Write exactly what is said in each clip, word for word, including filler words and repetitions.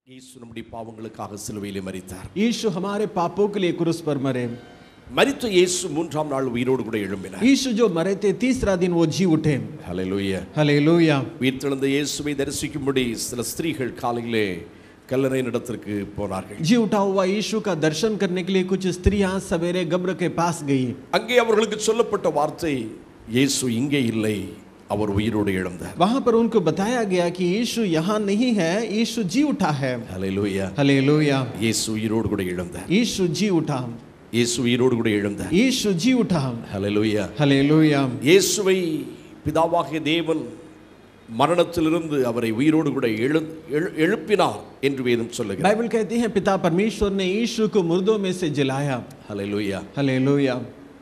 यीशु நம்முடைய பாவங்களுக்காக சிலுவையிலே மரித்தார். यीशु हमारे पापों के लिए क्रूस पर मरे. மரித்த இயேசு மூன்றாம் நாள் உயிரோடு கூட எழும்பினார். यीशु जो मरे थे तीसरा दिन वो जी उठे. ஹalleluya हालेलुया. உயிர்த்தெழுந்த இயேசுவை தரிசிக்கும்படி சில ஸ்திரீகள் காலையிலே கல்லறை இடத்திற்கு போனார்கள். जी उठा हुआ यीशु का दर्शन करने के लिए कुछ स्त्रियां सवेरे कब्र के पास गई. அங்கே அவர்களுக்கு சொல்லப்பட்ட வார்த்தை இயேசு இங்கே இல்லை, அவர் உயிரோடு எழுந்தார். वहां पर उनको बताया गया कि यीशु यहाँ नहीं है, यीशु जी उठा है. ஹalleluya हालेलुया. இயேசு உயிரோடு கூட எழுந்தார். यीशु जी उठा. இயேசு உயிரோடு கூட எழுந்தார். यीशु जी उठा. ஹalleluya. हालेलुया. இயேசுவை பிதாவாகிய தேவன் மரணத்திலிருந்து அவரை உயிரோடு கூட எழுப்பினார் என்று வேதம் சொல்லுகிறது. बाइबल कहती है पिता परमेश्वर ने यीशु को मुर्दों में से जिलाया. ஹalleluya. हालेलुया.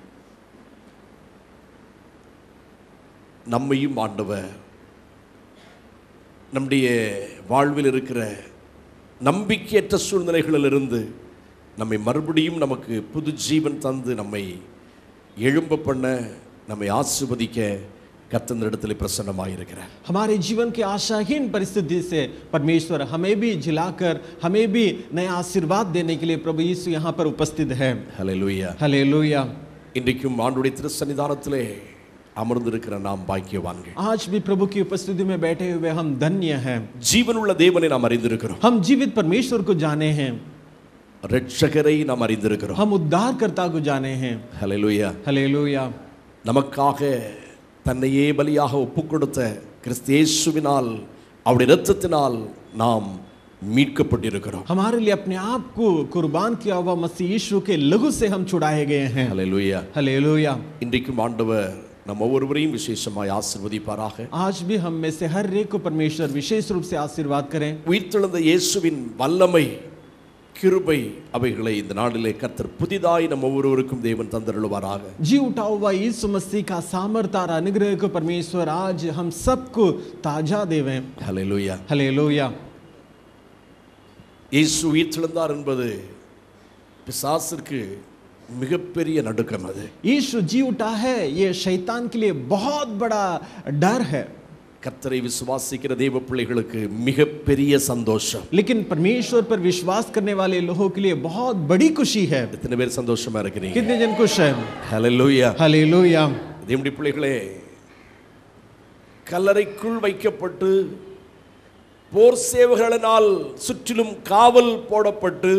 நம்மையும் ஆண்டவர் நம்முடைய வாழ்வில் இருக்கிற நம்பிக்கையற்ற சூழ்நிலைகளிலிருந்து நம்மை மறுபடியும் நமக்கு புது ஜீவன் தந்து நம்மை எழும்ப பண்ண நம்மை ஆசீர்வதிக்க கர்த்தர் இடத்திலே பிரசன்னமாயிருக்கிறார். हमारे जीवन की आशाहीन परिस्थिति से परमेश्वर हमें भी जिलाकर हमें भी नया आशीर्वाद देने के लिए प्रभु यीशु यहाँ पर उपस्थित है. ஹalleluya. हालेलुया. இன்றைக்கும் ஆண்டவருடைய திருச்சன்னிதானத்திலே அமர்ந்திருக்கிற நாம் பாக்கியவான்கள். आज भी प्रभु की उपस्थिति में बैठे हुए हम धन्य हैं. ஜீவனுள்ள தேவனை நாம் அறிந்திருக்கிறோம். हम जीवित परमेश्वर को जाने हैं. இரட்சகரை நாம் அறிந்திருக்கிறோம். हम उद्धारकर्ता को जाने हैं. ஹalleluya. हालेलुया. நமக்காக தன்னையே பலியாக ஒப்புக்கொடுத்த கிறிஸ்து இயேசுவினால் அவருடைய இரத்தத்தினால் நாம் மீட்கப்பட்டிருக்கிறோம். हमारे लिए अपने आप को कुर्बान किया हुआ मसीह यीशु के लहू से हम छुड़ाए गए हैं. ஹalleluya. हालेलुया. இன்றைக்கும் ஆண்டவர் நம்ம ஒவ்வொருவரையும் விசேஷமாய் ஆசீர்வதிப்பாராக. आज भी हम में से हर एक को परमेश्वर विशेष रूप से आशीर्वाद करें. உயிர்த்தெழுந்த இயேசுவின் வல்லமை கிருபை அவைகளை இந்த நாளிலே கர்த்தர் புதிதாய் நம்ம ஒவ்வொருவருக்கும் தேவன் தந்தருளுவாராக. जी उठा हुआ यीशु मसीह का सामर्थ और अनुग्रह को परमेश्वर आज हम सबको ताजा देवे. ஹalleluya. हालेलुया. இயேசு உயிர்த்தெழுந்தார் என்பது பிசாசுக்கு மிகப்பெரிய நடுக்கம். அது यीशु जी उठा है, ये शैतान के लिए बहुत बड़ा डर है. கர்த்தரை விசுவாசிக்கிற தேவ பிள்ளைகளுக்கு மிகப்பெரிய சந்தோஷம். लेकिन परमेश्वर पर विश्वास करने वाले लोगों के लिए बहुत बड़ी खुशी है. எத்தனை பேர் சந்தோஷமா இருக்கிறீங்க? कितने जन खुश हैं? ஹalleluya. हालेलुया. தேவனுடைய பிள்ளைகளே, கல்லறைக்குள் வைக்கப்பட்டு போர் சேவகர்களால் சுற்றிலும் காவல் போடப்பட்டு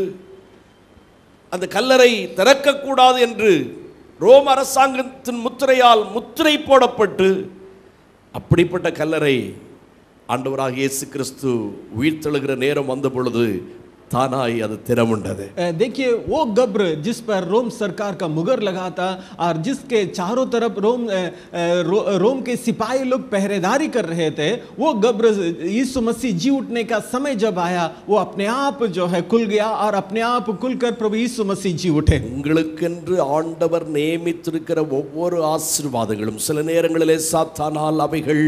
அந்த கல்லறை திறக்கக்கூடாது என்று ரோம அரசாங்கத்தின் முத்திரையால் முத்திரை போடப்பட்டு அப்படிப்பட்ட கல்லறை ஆண்டவராகிய இயேசு கிறிஸ்து உயிர்த்தெழுகிற நேரம் வந்த பொழுது தானாய் அது திறமுண்டது. देखिए वो कब्र जिस पर रोम सरकार का मुगर लगा था और जिसके चारों तरफ रोम रो, रोम के सिपाही लोग पहरेदारी कर रहे थे, वो कब्र यीशु मसीह जी उठने का समय जब आया वो अपने आप जो है खुल गया और अपने आप खुलकर प्रभु यीशु मसीह जी उठे. உங்களுக்கென்று ஆண்டவர் நியமித்திருக்கிற ஒவ்வொரு ஆசீர்வாதங்களும் சில நேரங்களிலே சாத்தானால் அவைகள்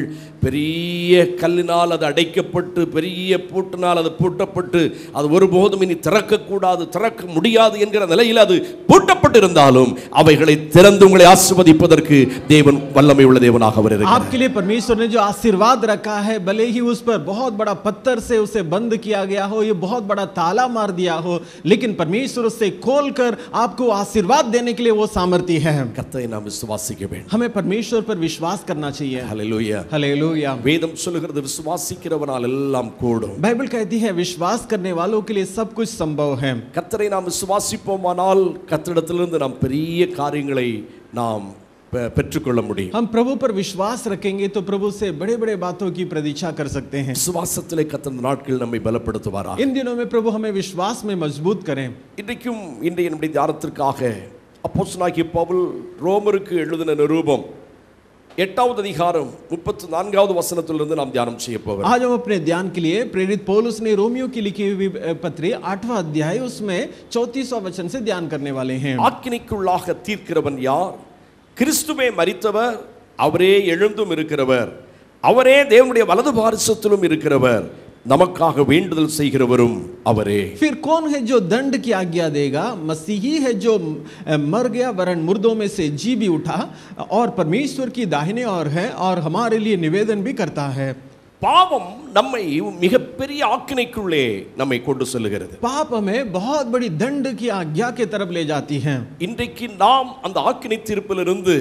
பெரிய கல்லினால் அது அடைக்கப்பட்டு பெரிய பூட்டினால் அது பூட்டப்பட்டு அது ஒரு போதும் இனி திறக்கக்கூடாது திறக்க முடியாது என்கிற நிலையில் அது பூட்டப்பட்டிருந்தாலும் அவைகளை திறந்து உங்களை ஆசீர்வதிப்பதற்கு தேவன் வல்லமை உள்ள தேவனாக அவர் இருக்கிறார். आपके लिए परमेश्वर ने जो आशीर्वाद रखा है, भले ही उस पर बहुत बड़ा पत्थर से उसे बंद किया गया हो, ये बहुत बड़ा ताला मार दिया हो, लेकिन परमेश्वर उसे खोलकर आपको आशीर्वाद देने के लिए वो सामर्थ्य है. கர்த்தரை நாம் விசுவாசிக்க வேண்டும். हमें परमेश्वर पर विश्वास करना चाहिए. ஹalleluya. हालेलुया. வேதம் சொல்லுகிறது விசுவாசிக்கிறவனால் எல்லாம் கூடும். बाइबल कहती है विश्वास करने वालों के लिए सब कुछ संभव है. கர்த்தரை நாம் விசுவாசிப்போமானால் கர்த்தரிடத்திலிருந்து நாம் பெரிய காரியங்களை நாம் பெற்றுக்கொள்ள முடியும். हम प्रभु पर विश्वास रखेंगे तो प्रभु से बड़े-बड़े बातों की प्रतीक्षा कर सकते हैं. விசுவாசத்திலே கர்த்தர் நாட்கள் நம்மை பலப்படுத்துவாராக. इन दिनों में प्रभु हमें विश्वास में मजबूत करें. இன்றைக்கும் இன்றைய நம்முடைய தியானத்திற்காக அப்போஸ்தலனாகிய பவுல் ரோமருக்கு எழுதின நிருபம் எட்டாவது அதிகாரம் முப்பத்தி நான்காவது வசனத்திலிருந்து நாம் தியானம் செய்ய போகிறோம். आज हम अपने ध्यान के लिए प्रेरित पौलुस ने रोमियो की लिखी हुई पत्री आठवां अध्याय उसमें चौंतीसवां वचन से ध्यान करने वाले हैं. ஆக்கினைக்குள்ளாக தீர்க்கிறவன் யார்? கிறிஸ்துவே மரித்தவர், அவரே எழுந்தும் இருக்கிறவர், அவரே தேவனுடைய வலது பாரிசத்திலும் இருக்கிறவர், நமக்காக வேண்டுதல் செய்கிறவரும் அவரே. फिर कौन है जो दंड की आज्ञा देगा? मसीही है जो मर गया वरन मुर्दों में से जी भी उठा और परमेश्वर की दाहिने ओर है और हमारे लिए निवेदन भी करता है. பாவம் நம்மை மிகப்பெரிய ஆக்கினைக்குள்ளே நம்மை கொண்டு செல்கிறது. पाप हमें बहुत बड़ी दंड की आज्ञा के तरफ ले जाती है. இன்றைக்கு நாம் அந்த ஆக்கினை தீர்ப்பிலிருந்து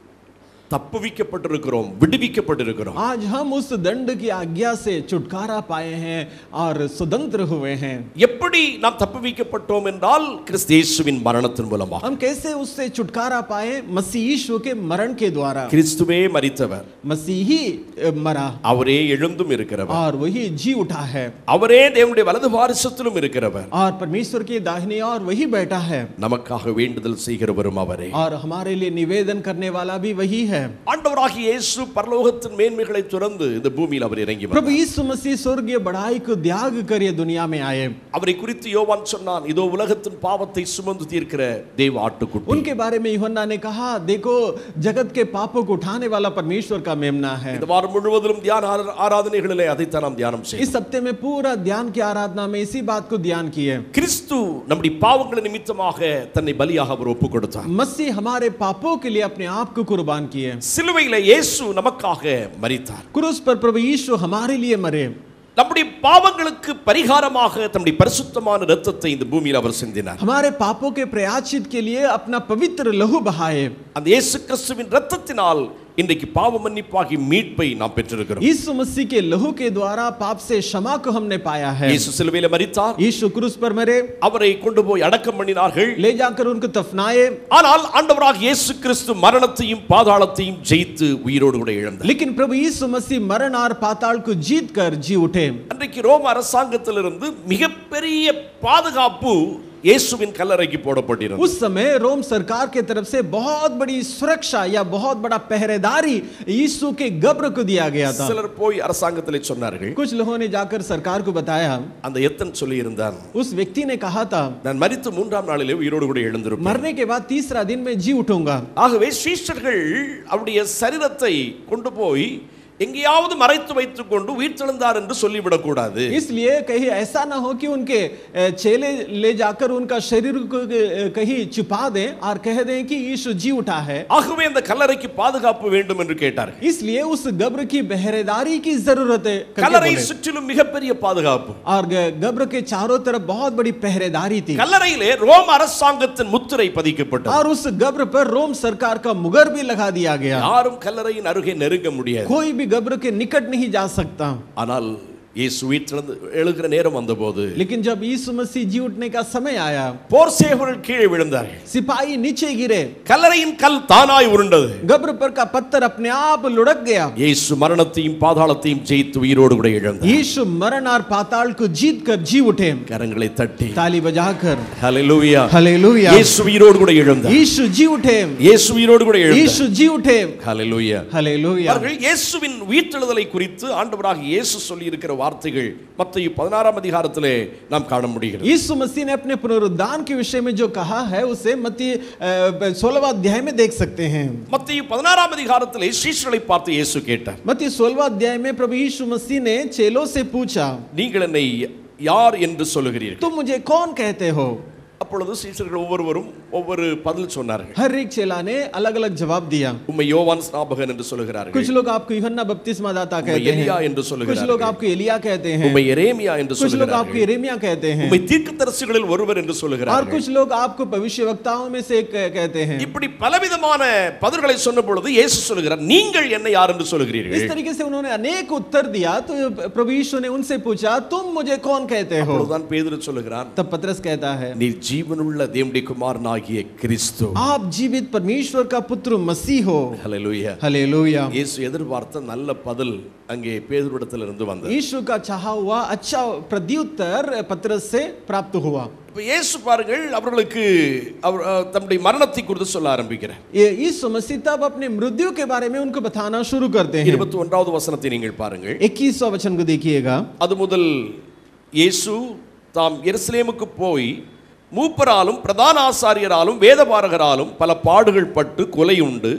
தப்புவிக்கப்பட்டிருக்கிறோம், விடுவிக்கப்பட்டிருக்கிறோம். आज हम उस दंड की आज्ञा से छुटकारा पाए हैं और स्वतंत्र हुए हैं. எப்படி நாம் தப்புவிக்கப்பட்டோம் என்றால் கிறிஸ்து இயேசுவின் மரணத்தின் மூலமாக. हम कैसे उससे छुटकारा पाए? मसीह यीशु के मरण के द्वारा. கிறிஸ்துவே மரித்தவர், मसीह ही मरा, அவரே எழுந்தும் இருக்கிறவர், और वही जी उठा है, அவரே தேவனுடைய வலது பாரிசத்திலும் இருக்கிறவர், और परमेश्वर की दाहिनी ओर वही बैठा है, நமக்காக வேண்டுதல் செய்கிறவரும் அவரே, और हमारे लिए निवेदन करने वाला भी वही है. ஆண்டவராகிய இயேசு பரலோகத்தின் மேன்மைகளை துறந்து இந்த பூமியில் அவர் இறங்கி வந்தார். प्रभु यीशु मसीह स्वर्गीय बड़ाई को त्याग कर ये दुनिया में आए. அவரை குறித்து யோவான் சொன்னான், இதோ உலகத்தின் பாவத்தை சுமந்து தீர்க்கிற தேவ ஆட்டுக்குட்டி. उनके बारे में यूहन्ना ने कहा, देखो जगत के पापों को उठाने वाला परमेश्वर का मेमना है. இந்த வாரம் முழுவதும் தியான ஆராதனைகளிலே அதைத்தான் நாம் தியானம் செய்வோம். इस हफ्ते में पूरा ध्यान की आराधना में इसी बात को ध्यान किए. கிறிஸ்து நம்முடைய பாவங்களின் நிமித்தமாக தன்னை பலியாக அவர் ஒப்புக் கொடுத்தார். मसीह हमारे पापों के लिए अपने आप को कुर्बान किए. சிலுவையிலே இயேசு நமக்காக மரித்தார். क्रूस पर प्रभु यीशु हमारे लिए मरे. நம்முடைய பாவங்களுக்கு பரிகாரமாக தம்முடைய பரிசுத்தமான இரத்தத்தை இந்த பூமியில் அவர் சிந்தினார். हमारे पापों के प्रायश्चित के लिए अपना पवित्र लहू बहाए. அந்த இயேசு கிறிஸ்துவின் இரத்தத்தினால் இன்றைக்கு பாவ மன்னிப்பாகி மீட்பை நாம் பெற்றிருக்கிறோம். यीशु मसीह के लहू के द्वारा पाप से क्षमा को हमने पाया है. இயேசு சிலுவையிலே மரித்தார், यीशु क्रूस पर मरे, அவரை கொண்டு போய் அடக்கம் பண்ணினார்கள். ले जाकर उनको दफनाए. ஆனால் ஆண்டவராகிய இயேசு கிறிஸ்து மரணத்தையும் பாதாளத்தையும் ஜெயித்து உயிரோடு கூட எழுந்தார். लेकिन प्रभु यीशु मसीह मरण और पाताल को जीत कर जी उठे. அன்றைக்கு ரோம அரசாங்கத்திலிருந்து மிகப்பெரிய பாதுகாப்பு இயேசுவின் கல்லறைக்கு போடப்பட்டிருந்தது. उस समय रोम सरकार के तरफ से बहुत बड़ी सुरक्षा या बहुत बड़ा पहरेदारी यीशु के कब्र को दिया गया था. சிலர் போய் அரசாங்கத்திலே சொன்னார்கள், कुछ लोगों ने जाकर सरकार को बताया, அந்த எத்தன் சொல்லி இருந்தான், उस व्यक्ति ने कहा था, நான் மரித்து மூன்றாம் நாளிலே உயிரோடு கூட எழுந்திருப்பேன். मरने के बाद तीसरा दिन में जी उठूंगा. ஆகவே சீஷர்கள் அவருடைய சரீரத்தை கொண்டு போய் எங்கேயாவது மறைத்து வைத்துக் கொண்டு உயிர்த்தெழுந்தார் என்று சொல்லிவிடக் கூடாது. इसलिए कहीं ऐसा ना हो कि उनके चेले ले जाकर उनका शरीर को कहीं छिपा दें और कह दें कि यीशु जी उठा है. ஆகவே அந்த கல்லறைக்கு பாதுகாப்பு வேண்டும் என்று கேட்டார். इसलिए उस कब्र की पहरेदारी की जरूरत है. கல்லறை சுற்றிலும் மிகப்பெரிய பாதுகாப்பு, और कब्र के चारों तरफ बहुत बड़ी पहरेदारी थी. கல்லறையிலே ரோம அரசாங்கத்தின் முத்திரை பதிக்கப்பட்டது. और उस कब्र पर रोम सरकार का मुगर भी लगा दिया गया. யாரும் கல்லறையின் அருகே நெருங்க முடியாது. कोई भी कब्र के निकट नहीं जा सकता. ஆனால் இயேசு உயிர்த்தெழுந்து எழுகிற நேரம் வந்தபோது, लेकिन जब यीशु मसीह जी उठने का समय आया, போர் சேவகர்கள் கீழே விழுந்தார்கள், सिपाही नीचे गिरे, கல்லறையின் கல் தானாய் உருண்டது, कब्र पर का पत्थर अपने आप लुढ़क गया. இயேசு மரணத்தையும் பாதாளத்தையும் ஜெயித்து உயிரோடு கூட எழுந்தார். यीशु मरण और पाताल को जीत कर जी उठे. கரங்களை தட்டி ताली बजाकर ஹalleluya, हालेलुया. இயேசு உயிரோடு கூட எழுந்தார். यीशु जी उठे. இயேசு உயிரோடு கூட எழுந்தார். यीशु जी उठे. ஹalleluya, हालेलुया. அவர்கள் இயேசுவின் உயிர்த்தெழுதலை குறித்து ஆண்டவராகிய இயேசு சொல்லி இருக்கிற வார்த்தைகள் மத்தேயு பதினாறாம் அதிகாரத்திலே நாம் காண முடிகிறது. यीशु मसीह ने अपने पुनरुत्थान के विषय में जो कहा है उसे मत्ती सोलहवां अध्याय में देख सकते हैं. மத்தேயு பதினாறாம் அதிகாரத்திலே சீஷர்களை பார்த்து இயேசு கேட்டார், मत्ती सोलहवां अध्याय में प्रभु यीशु मसीह ने चेलों से पूछा, நீங்கள் என்னை யார் என்று சொல்லுகிறீர்கள்? तुम मुझे कौन कहते हो? அப்பொழுது சீஷர்கள் ஒவ்வொருவரும் ஒவ்வொரு பதில் சொன்னார்கள். हर एक चेला ने अलग अलग जवाब दिया. உம்மை யோவான் ஸ்நாபகன் என்று சொல்லுகிறார்கள், कुछ लोग आपको यूहन्ना बपतिस्मा दाता कहते हैं, எலியா என்று कुछ சொல்லுகிறார்கள், लोग आपको एलिया कहते हैं, உம்மை எரேமியா என்று कुछ लोग आपको சொல்லுகிறார்கள், यिर्मयाह कहते हैं, உம்மை தீர்க்கதரிசிகளில் ஒருவர் என்று और சொல்லுகிறார்கள். कुछ लोग आपको भविष्यवक्ताओं में से एक कहते हैं. இப்படி பலவிதமான பதில்களை சொன்ன பொழுது இயேசு சொல்லுகிறார், நீங்கள் என்னை யார் என்று சொல்லுகிறீர்கள்? इस तरीके से उन्होंने अनेक उत्तर दिया. तो प्रभु यीशु ने उनसे पूछा, तुम मुझे कौन कहते हो? அப்பொழுதுதான் பேதுரு சொல்லுகிறான், तब पतरस कहता है, நீ ஜீவனுள்ள தேவனுடைய குமாரனாகிய கிறிஸ்து. आप जीवित परमेश्वर का पुत्र मसीह हो. ஹalleluya, हालेलुया. இயேசு எதிர்பார்த்த நல்ல பதில் அங்கே பேதுருவிடத்திலிருந்து வந்தது. यीशु का चाहा हुआ अच्छा प्रत्युत्तर पतरस से प्राप्त हुआ. இப்ப இயேசு பாருங்கள் அவர்களுக்கு அவர் தம்முடைய மரணத்தை குறித்து சொல்ல ஆரம்பிக்கிறார். यीशु मसीह तब अपने मृत्यु के बारे में उनको बताना शुरू करते हैं. இருபத்தி ஒன்றாவது வசனத்தை நீங்கள் பாருங்கள். इक्कीसवां वचन को देखिएगा. அது முதல் இயேசு தாம் எருசலேமுக்கு போய் மூப்பராலும் பிரதான ஆசாரியராலும் வேதபாரகராலும் பல பாடுகள் பட்டு கொலை உண்டு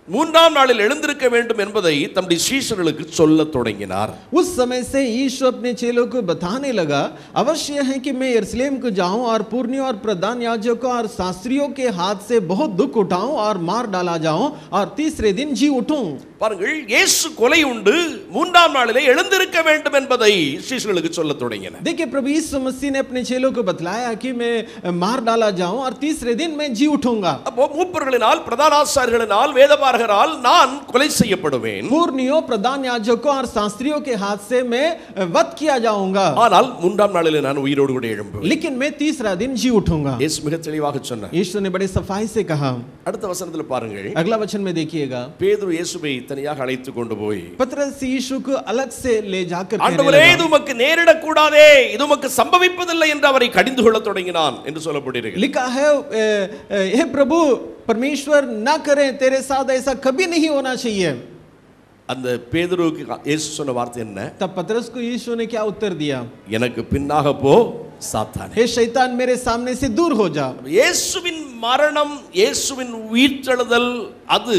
மூன்றாம் நாளில் எழுந்திருக்க வேண்டும் என்பதை தம்முடைய சீஷர்களுக்கு சொல்லத் தொடங்கினார். उस समय से यीशु अपने चेलों को बताने लगा, अवश्य है कि मैं यरूशलेम को जाऊं और पुरनियों और प्रधान याजकों और शास्त्रियों के हाथ से बहुत दुख उठाऊं और मार डाला जाऊं और तीसरे दिन जी उठूं. பாருங்கள், இயேசு கொலை உண்டு மூன்றாம் நாளிலே எழுந்திருக்க வேண்டும் என்பதை சீஷர்களுக்கு சொல்லத் தொடங்கினார். देखिए, प्रभु यीशु मसीह ने अपने चेलों को बतलाया कि मैं मार डाला जाऊं और तीसरे दिन मैं जी उठूंगा. அப்போ மூப்பர்களினால், பிரதான ஆசாரியர்களினால், வேதபாரகரால் நான் கொலை செய்யப்படுவேன். पुरनियों, प्रधान याजकों और शास्त्रियों के हाथ से मैं वध किया जाऊंगा. ஆனால் மூன்றாம் நாளிலே நான் உயிரோடு கூட எழும்புவேன். लेकिन मैं तीसरा दिन जी उठूंगा. இயேசு மிக தெளிவாக சொன்னார். यीशु ने बड़े सफाई से कहा. அடுத்த வசனத்தில் பாருங்கள், अगला वचन में देखिएगा, பேதுரு இயேசுவை தனியாக அழைத்து கொண்டு போய் पतरस यीशु को अलग से ले जाकर कहने ஆண்டவரே, लगा, இது உமக்கு நேரிடக் கூடாதே, இது உமக்கு சம்பவிப்பதில்லை என்று அவரை கடிந்து கொள்ளத் தொடங்கினான் என்று சொல்லப்பட்டிருக்கிறது. लिखा है, हे प्रभु परमेश्वर ना करे, तेरे साथ ऐसा कभी नहीं होना चाहिए. அந்த பேதுருவுக்கு இயேசு சொன்ன வார்த்தை என்ன? तब पतरस को यीशु ने क्या उत्तर दिया? எனக்கு பின்னாக போ சாத்தானே. हे शैतान, मेरे सामने से दूर हो जा. இயேசுவின் மரணம், இயேசுவின் உயிர்த்தெழுதல், அது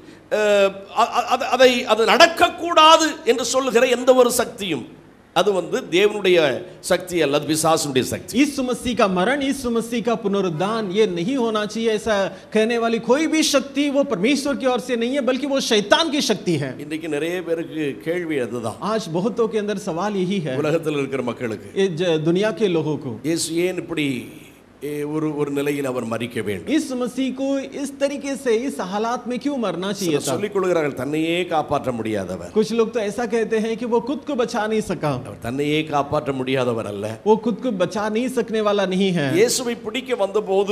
அதை அது நடக்கக்கூடாது என்று சொல்லுகிற எந்த ஒரு சக்தியும் அது வந்து தேவனுடைய சக்தி அல்ல, பிசாசுடைய சக்தி. यीशु मसीह का मरण, यीशु मसीह का पुनरुत्थान ये नहीं होना चाहिए, ऐसा कहने वाली कोई भी शक्ति वो परमेश्वर की ओर से नहीं है, बल्कि वो शैतान की शक्ति है. இன்னைக்கு நிறைய பேருக்கு கேள்வி அதுதான். आज बहुतों के अंदर सवाल यही है, உலகத்தில் இருக்கிற மக்களுக்கு, ये दुनिया के लोगों को, இயேசு ஏன் இப்படி ஒரு ஒரு நிலையில் அவர் மரிக்க வேண்டும்? यीशु मसीह को इस तरीके से इस हालात में क्यों मरना चाहिए था? சொல்லிக் கொள்கிறார்கள், தன்னையே காப்பாற்ற முடியாதவர். कुछ लोग तो ऐसा कहते हैं कि वो खुद को बचा नहीं सका. அவர் தன்னையே காப்பாற்ற முடியாதவர் அல்ல, वो खुद को बचा नहीं सकने वाला नहीं है. இயேசுவை பிடிக்க வந்தபோது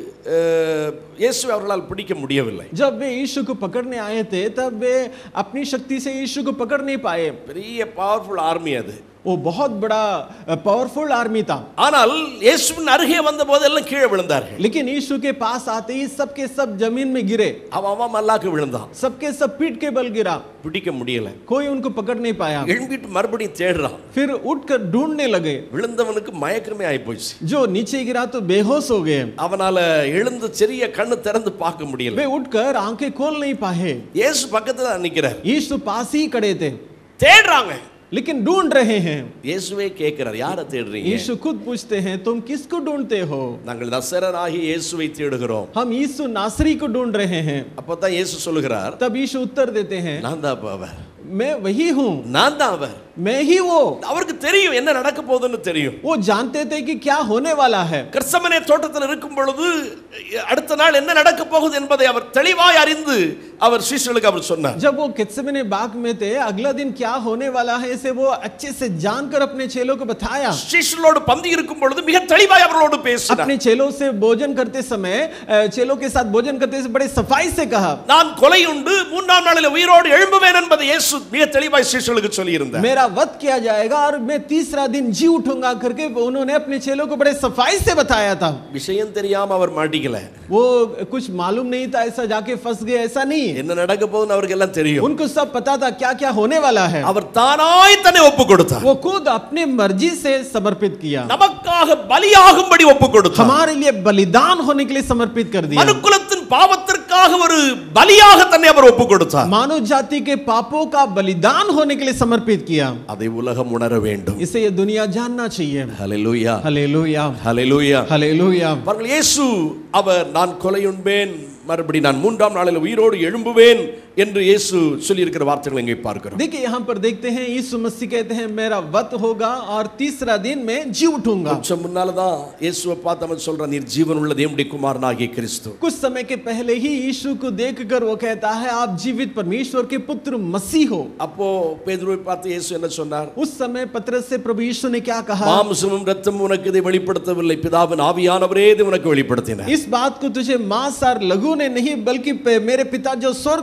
இயேசுவை அவர்களால் பிடிக்க முடியவில்லை. जब वे यीशु को पकड़ने आए थे तब वे अपनी शक्ति से यीशु को पकड़ नहीं पाए. பெரிய பவர்ஃபுல் ஆர்மி அது, वो बहुत बड़ा पावरफुल आर्मी था. ஆனால் இயேசுவின் அருகே வந்தபோது எல்லாம் கீழே விழுந்தார்கள். लेकिन यीशु के पास आते ही सब के सब जमीन में गिरे. அவன் அவன் மல்லாக்கு விழுந்தான். सबके सब पीठ के बल गिरा, பிடிக்க முடியல. कोई उनको पकड़ नहीं पाया. எழும்பிட்டு மறுபடியும் தேடுறான். फिर उठकर ढूंढने लगे. விழுந்தவனுக்கு மயக்கமே ஆயி போச்சு. जो नीचे गिरा तो बेहोश हो गए. அவனால எழுந்து சிறிய கண்ணு திறந்து பார்க்க முடியல. वे उठकर आंखें खोल नहीं पाए. இயேசு பக்கத்துல நிக்கிறார். यीशु पास ही खड़े थे. தேடுறாங்க, लेकिन ढूंढ रहे हैं. இயேசுவே கேட்கிறார், யாரை தேடுறீங்க? यीशु खुद पूछते हैं, तुम किसको ढूंढते हो? நாங்கள் நசரனாகிய இயேசுவை தேடுகிறோம். हम यीशु नासरी को ढूंढ रहे हैं. அப்பதான் இயேசு சொல்லுகிறார், तब यीशु उत्तर देते हैं, நான் தான் அவர், मैं वही हूँ, நான் தான் அவர். मैं ही वो. அவருக்கு தெரியும் என்ன நடக்க போகுதுன்னு தெரியும். वो जानते थे कि क्या होने वाला है. கர்சமனே தோட்டத்தில் இருக்கும் பொழுது அடுத்த நாள் என்ன நடக்க போகுது என்பதை அவர் தெளிவாய் அறிந்து அவர் சீஷர்களுக்கு அவர் சொன்னார். जब वो गेत्सेमने बाग में थे, अगला दिन क्या होने वाला है इसे वो अच्छे से जानकर अपने चेलों को बताया. சீஷர்களோடு பந்தி இருக்கும் பொழுது மிக தெளிவாய் அவர்களோடு பேசினார். अपने चेलों से भोजन करते समय, चेलों के साथ भोजन करते समय बड़े सफाई से कहा, நான் கொலை உண்டு மூன்றாம் நாளில் உயிரோடு எழும்புவேன் என்பதை இயேசு மிக தெளிவாய் சீஷர்களுக்கு சொல்லி இருந்தார். मेरा वध किया जाएगा और मैं तीसरा दिन जी उठूंगा करके उन्होंने अपने चेलों को बड़े सफाई से बताया था. விஷயம் தெரியாம அவர் மாட்டிக்கல. वो कुछ मालूम नहीं था, ऐसा जाके फंस गए, ऐसा नहीं. என்ன நடக்க போகுதுன்னு அவருக்கு எல்லாம் தெரியும். उनको सब पता था क्या क्या होने वाला है. அவர் தானாய் தன்னை ஒப்பு கொடுத்தார். वो खुद अपनी मर्जी से समर्पित किया. நமக்காக பலியாகும்படி ஒப்பு கொடுத்தார். हमारे लिए बलिदान होने के लिए समर्पित कर दिया. மனுக்குலத்தின் பாவத்திற்காக ஒரு பலியாக தன்னை அவர் ஒப்பு கொடுத்தார். मानव जाति के पापों का बलिदान होने के लिए समर्पित किया. அதை உலகம் உணர வேண்டும். इसे ये दुनिया जानना चाहिए. ஹல்லேலூயா, हालेलुया, ஹல்லேலூயா, हालेलुया. பாருங்கள், இயேசு அவர் நான் கொலையுண்பேன், மறுபடி நான் மூன்றாம் நாளில் உயிரோடு எழும்புவேன் என்று இயேசு சொல்லி இருக்கிற வார்த்தைகளை இங்கே பார்க்கிறோம். देखिए, यहाँ पर देखते हैं यीशु मसीह कहते हैं मेरा वध होगा और तीसरा दिन मैं जी उठूंगा. கொஞ்சம் முன்னால தான் இயேசுவை பார்த்து அவன் சொல்றான், நீர் ஜீவன் உள்ள தேவனுடைய குமாரனாகிய கிறிஸ்து. कुछ समय के पहले ही यीशु को देखकर वो कहता है आप जीवित परमेश्वर के पुत्र मसीह हो. அப்போ பேதுருவை பார்த்து இயேசு என்ன சொன்னார்? उस समय पतरस से प्रभु यीशु ने क्या कहा? மாம்சமும் இரத்தமும் உனக்கு இதை வெளிப்படுத்தவில்லை, பிதாவின் ஆவியானவரே இது உனக்கு வெளிப்படுத்தினார். इस बात को तुझे मांस और लहू ने नहीं, बल्कि मेरे पिता जो स्वर्ग में है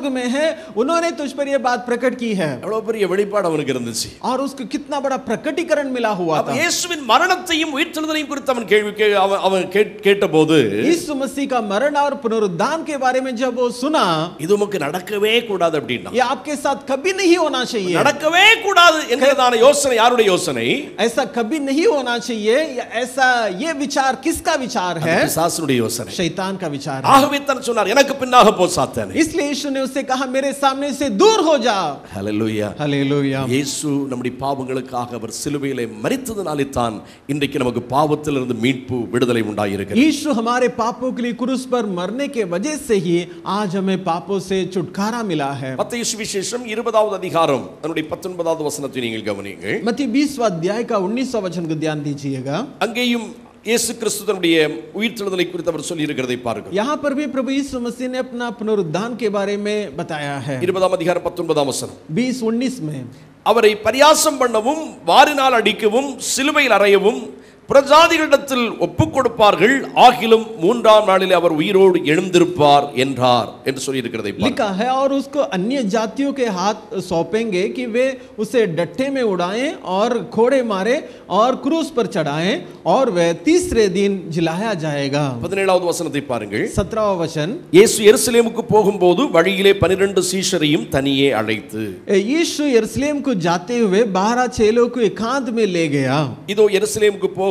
उन्होंने तुझ पर यह बात प्रकट की है। எவ்வளவு பெரிய வெளிப்பாடு அவனுக்கு இருந்துச்சு. और उसको कितना बड़ा प्रकटीकरण मिला हुआ அப்ப था। இயேசுவின் மரணத்தையும் உயிர்த்தெழுதலையும் குறித்து அவன் கேள்வி கே- அவன் அவன் கேட்- கேட்டபோது यीशु मसीह का मरण और पुनरुत्थान के बारे में जब वो सुना, இது உமக்கு நடக்கவே கூடாது அப்படின்னா, ये आपके साथ कभी नहीं होना चाहिए, நடக்கவே கூடாது என்கிறதான யோசனை யாருடைய யோசனை? ऐसा कभी नहीं होना चाहिए, या ऐसा ये विचार किसका विचार है? பிசாசுடைய யோசனை. शैतान का विचार है। ஆகவே தான் சொன்னார், எனக்கு பின்னாக போ சாத்தானே. इसलिए यीशु ने उससे कहा, मेरे सामने से दूर हो जा। ஹல்லேலூயா. हालेलुया। இயேசு நம்முடைய பாவங்களுக்காக அவர் சிலுவையிலே மரித்ததனாலே தான் இன்றைக்கு நமக்கு பாவத்திலிருந்து மீட்பு விடுதலை உண்டாயிருக்கிறது. यीशु हमारे पापों के लिए क्रूस पर मरने के वजह से ही आज हमें पापों से छुटकारा मिला है। மத்தேயு சுவிசேஷம் இருபதாவது அதிகாரம் அதனுடைய பத்தொன்பதாவது வசனத்தை நீங்கள் கவனியுங்கள். मत्ती बीसवां अध्याय का उन्नीसवां वचन को ध्यान दीजिएगा। அங்கேயும் இயேசு கிறிஸ்து தன்னுடைய உயிர்த்தெழுதலை குறித்து அவர் சொல்லி இருக்கிறதை பாருங்கள். यहाँ पर भी प्रभु यीशु मसीह ने अपना पुनरुत्थान के बारे में बताया है। இருபதாம் அதிகாரம் பத்தொன்பதாம் வசனம். बीस उन्नीस में அவரை பரியாசம் பண்ணவும் வாரினால் அடிக்கவும் சிலுவையில் அறையவும் பிரஜாதிகளிடத்தில் ஒப்புக் கொடுப்பார்கள், ஆகிலும் மூன்றாம் நாளில் அவர் உயிரோடு எழுந்திருப்பார் என்றார் என்று சொல்லி இருக்கிறதை लिखा है, और उसको अन्य जातियों के हाथ सौंपेंगे कि वे उसे डट्टे में उड़ाएं और खोड़े मारे और क्रूस पर चढ़ाएं, और वह तीसरे दिन जिलाया जाएगा। பதினேழாவது வசனத்தை பாருங்கள். सत्रहवां वचन। இயேசு எருசலேமுக்கு போகும்போது வழியிலே பன்னிரண்டு சீஷரையும் தனியே அழைத்து, यीशु यरूशलेम को जाते हुए बारह चेलों को एकांत में ले गया। இதோ எருசலேமுக்கு போகிறோம்,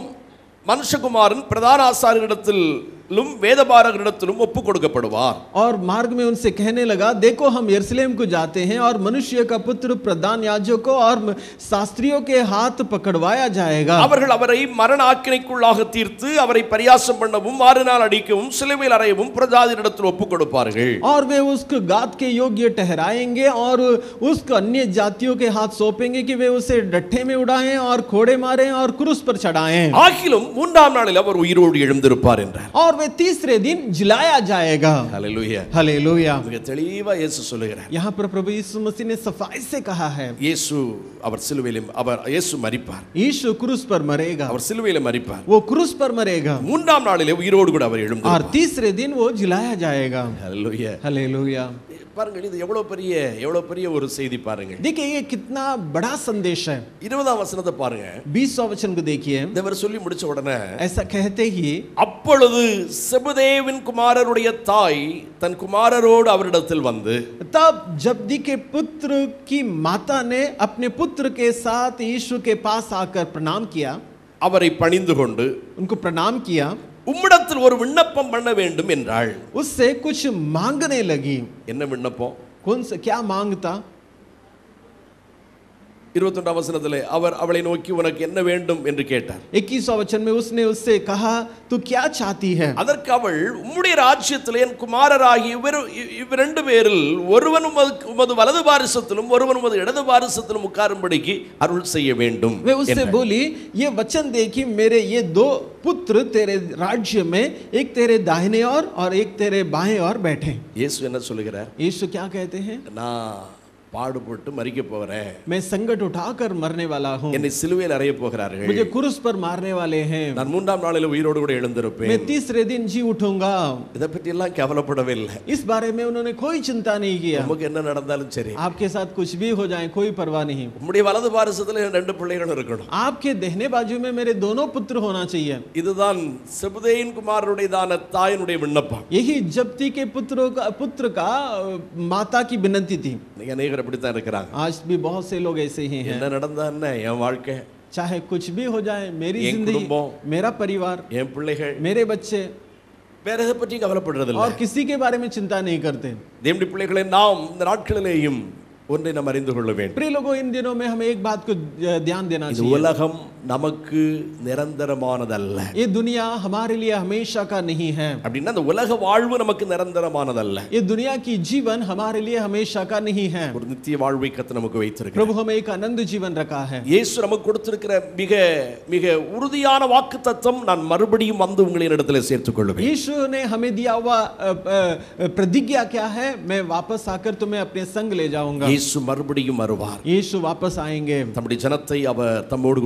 மனுஷகுமாரன் பிரதான ஆசாரியரிடத்திலும் வேதபாரகரிடத்திலும் ஒப்பு கொடுக்கப்படுவார். और मार्ग में उनसे कहने लगा, देखो हम यरूशलेम को जाते हैं और मनुष्य का पुत्र प्रधान याजकों और शास्त्रियों के हाथ पकड़वाया जाएगा। அவர்கள் அவரை மரண ஆக்கினைக்குள்ளாக தீர்த்து அவரை பரியாசம் பண்ணவும் வாரினால் அடிக்கவும் சிலுவையில் அறையவும் பிரஜாதிகளிடத்தில் ஒப்பு கொடுப்பார்கள். और वे उसको गात के योग्य ठहराएंगे और उसको अन्य जातियों के हाथ सौंपेंगे कि वे उसे डट्ठे में उड़ाएं और खोड़े मारें और क्रूस पर चढ़ाएं। ஆகிலும் மூன்றாம் நாளில் அவர் உயிரோடு எழுந்திருப்பார் என்றார். और वे तीसरे दिन जिलाया जाएगा। ஹல்லேலூயா. हालेलुया। மிக தெளிவா இயேசு சொல்லுகிறார். यहाँ पर प्रभु यीशु मसीह ने सफाई से कहा है, இயேசு அவர் சிலுவையில் அவர் இயேசு மரிப்பார். यीशु क्रूस पर मरेगा, அவர் சிலுவையில் மரிப்பார். वो क्रूस पर मरेगा, மூன்றாம் நாளிலே உயிரோடு கூட அவர் और எழுந்திருப்பார். तीसरे दिन वो जिलाया जाएगा। ஹல்லேலூயா. हालेलुया। பாருங்கள், இது எவ்வளவு பெரிய எவ்வளவு பெரிய ஒரு செய்தி பாருங்கள். देखिए ये कितना बड़ा संदेश है। இருபதாம் வசனத்தை பாருங்க. बीसवां वचन को देखिए। தேவர் சொல்லி முடிச்ச உடனே ऐसा कहते ही அப்பொழுது செபதேவின் குமாரருடைய தாய் தன் குமாரரோடு அவரிடத்தில் வந்து, तब जब्दी के पुत्र की माता ने अपने पुत्र के साथ यीशु के पास आकर प्रणाम किया, அவரை பணிந்து கொண்டு उनको प्रणाम किया, உம்மிடத்தில் ஒரு விண்ணப்பம் பண்ண வேண்டும் என்றாள். उससे कुछ मांगने लगी। என்ன விண்ணப்பம்? कौन सा क्या मांगता? இருபத்தி ஒன்றாம் வசனத்திலே அவர் அவளை நோக்கி உனக்கு என்ன வேண்டும் என்று கேட்டார். इक्कीसवां वचन में उसने उससे कहा, तू क्या चाहती है? அதற்கு அவள், உம்முடைய ராஜ்யத்திலே என் குமாரராகிய இவர் இவ்விரண்டு பேரில் ஒருவன் உமது உமது வலது பாரிசத்திலும் ஒருவன் உமது இடது பாரிசத்திலும் உட்காரும்படிக்கு அருள் செய்ய வேண்டும். वे उससे बोली, ये वचन दे कि मेरे ये दो पुत्र तेरे राज्य में एक तेरे दाहिने ओर और एक तेरे बाएं ओर बैठे। இயேசு என்ன சொல்லுகிறார்? यीशु क्या कहते हैं? நான் பாடுபட்டு மரிக்க போறேன், मैं संकट उठाकर मरने वाला हूँ, என்னை சிலுவையில் அறைய போகிறார்கள், मुझे क्रूस पर मारने वाले हैं, நான் மூன்றாம் நாளில் உயிரோடு கூட எழுந்திருப்பேன், मैं तीसरे दिन जी उठूंगा। இதை பற்றி எல்லாம் கவலைப்படவே இல்லை. इस बारे में उन्होंने कोई चिंता नहीं किया। நமக்கு என்ன நடந்தாலும் சரி, आपके साथ कुछ भी हो जाए कोई परवाह नहीं, உம்முடைய வலது பாரிசத்தில் என் ரெண்டு பிள்ளைகளும் இருக்கணும். आपके दाहिने बाजू में मेरे दोनों पुत्र होना चाहिए। இதுதான் செபதேயின் குமாரருடையதான தாயினுடைய விண்ணப்பம். यही जब्ती के पुत्रों का पुत्र का माता की विनती थी। நீங்க அநேகர் அப்படித்தான் இருக்கிறாங்க. आज भी बहुत से लोग ऐसे ही हैं। என்ன நடந்தா என்ன, என் வாழ்க்கை, चाहे कुछ भी हो जाए, मेरी என் जिंदगी, குடும்பம், मेरा परिवार, என் பிள்ளைகள், मेरे बच्चे, வேற எதை பற்றி கவலைப்படுறது இல்லை. और किसी के बारे में चिंता नहीं करते। தேவனுடைய பிள்ளைகளை நாம் இந்த நாட்களிலேயும் ஒன்றை நாம் அறிந்து கொள்ள வேண்டும். प्रिय लोगों, इन दिनों में हमें एक बात को ध्यान देना இது चाहिए। உலகம் நமக்கு நிரந்தரமானதல்ல. ये दुनिया हमारे लिए हमेशा का नहीं है। அப்படின்னா இந்த உலக வாழ்வு நமக்கு நிரந்தரமானதல்ல. ये दुनिया की जीवन हमारे लिए हमेशा का नहीं है। ஒரு நித்திய வாழ்வை கர்த்தர் நமக்கு வைத்திருக்கிறார். प्रभु हमें एक आनंद जीवन रखा है। இயேசு நமக்கு கொடுத்திருக்கிற மிக மிக உறுதியான வாக்குத்தத்தம், நான் மறுபடியும் வந்து உங்களின் இடத்துல சேர்த்துக் கொள்வேன். यीशु ने हमें दिया हुआ प्रतिज्ञा क्या है? मैं वापस आकर तुम्हें अपने संग ले जाऊंगा। இயேசு மறுபடியும் வருவார். यीशु वापस आएंगे। தம்முடைய ஜனத்தை அவர் தம்மோடு கூட அவர் சேர்த்து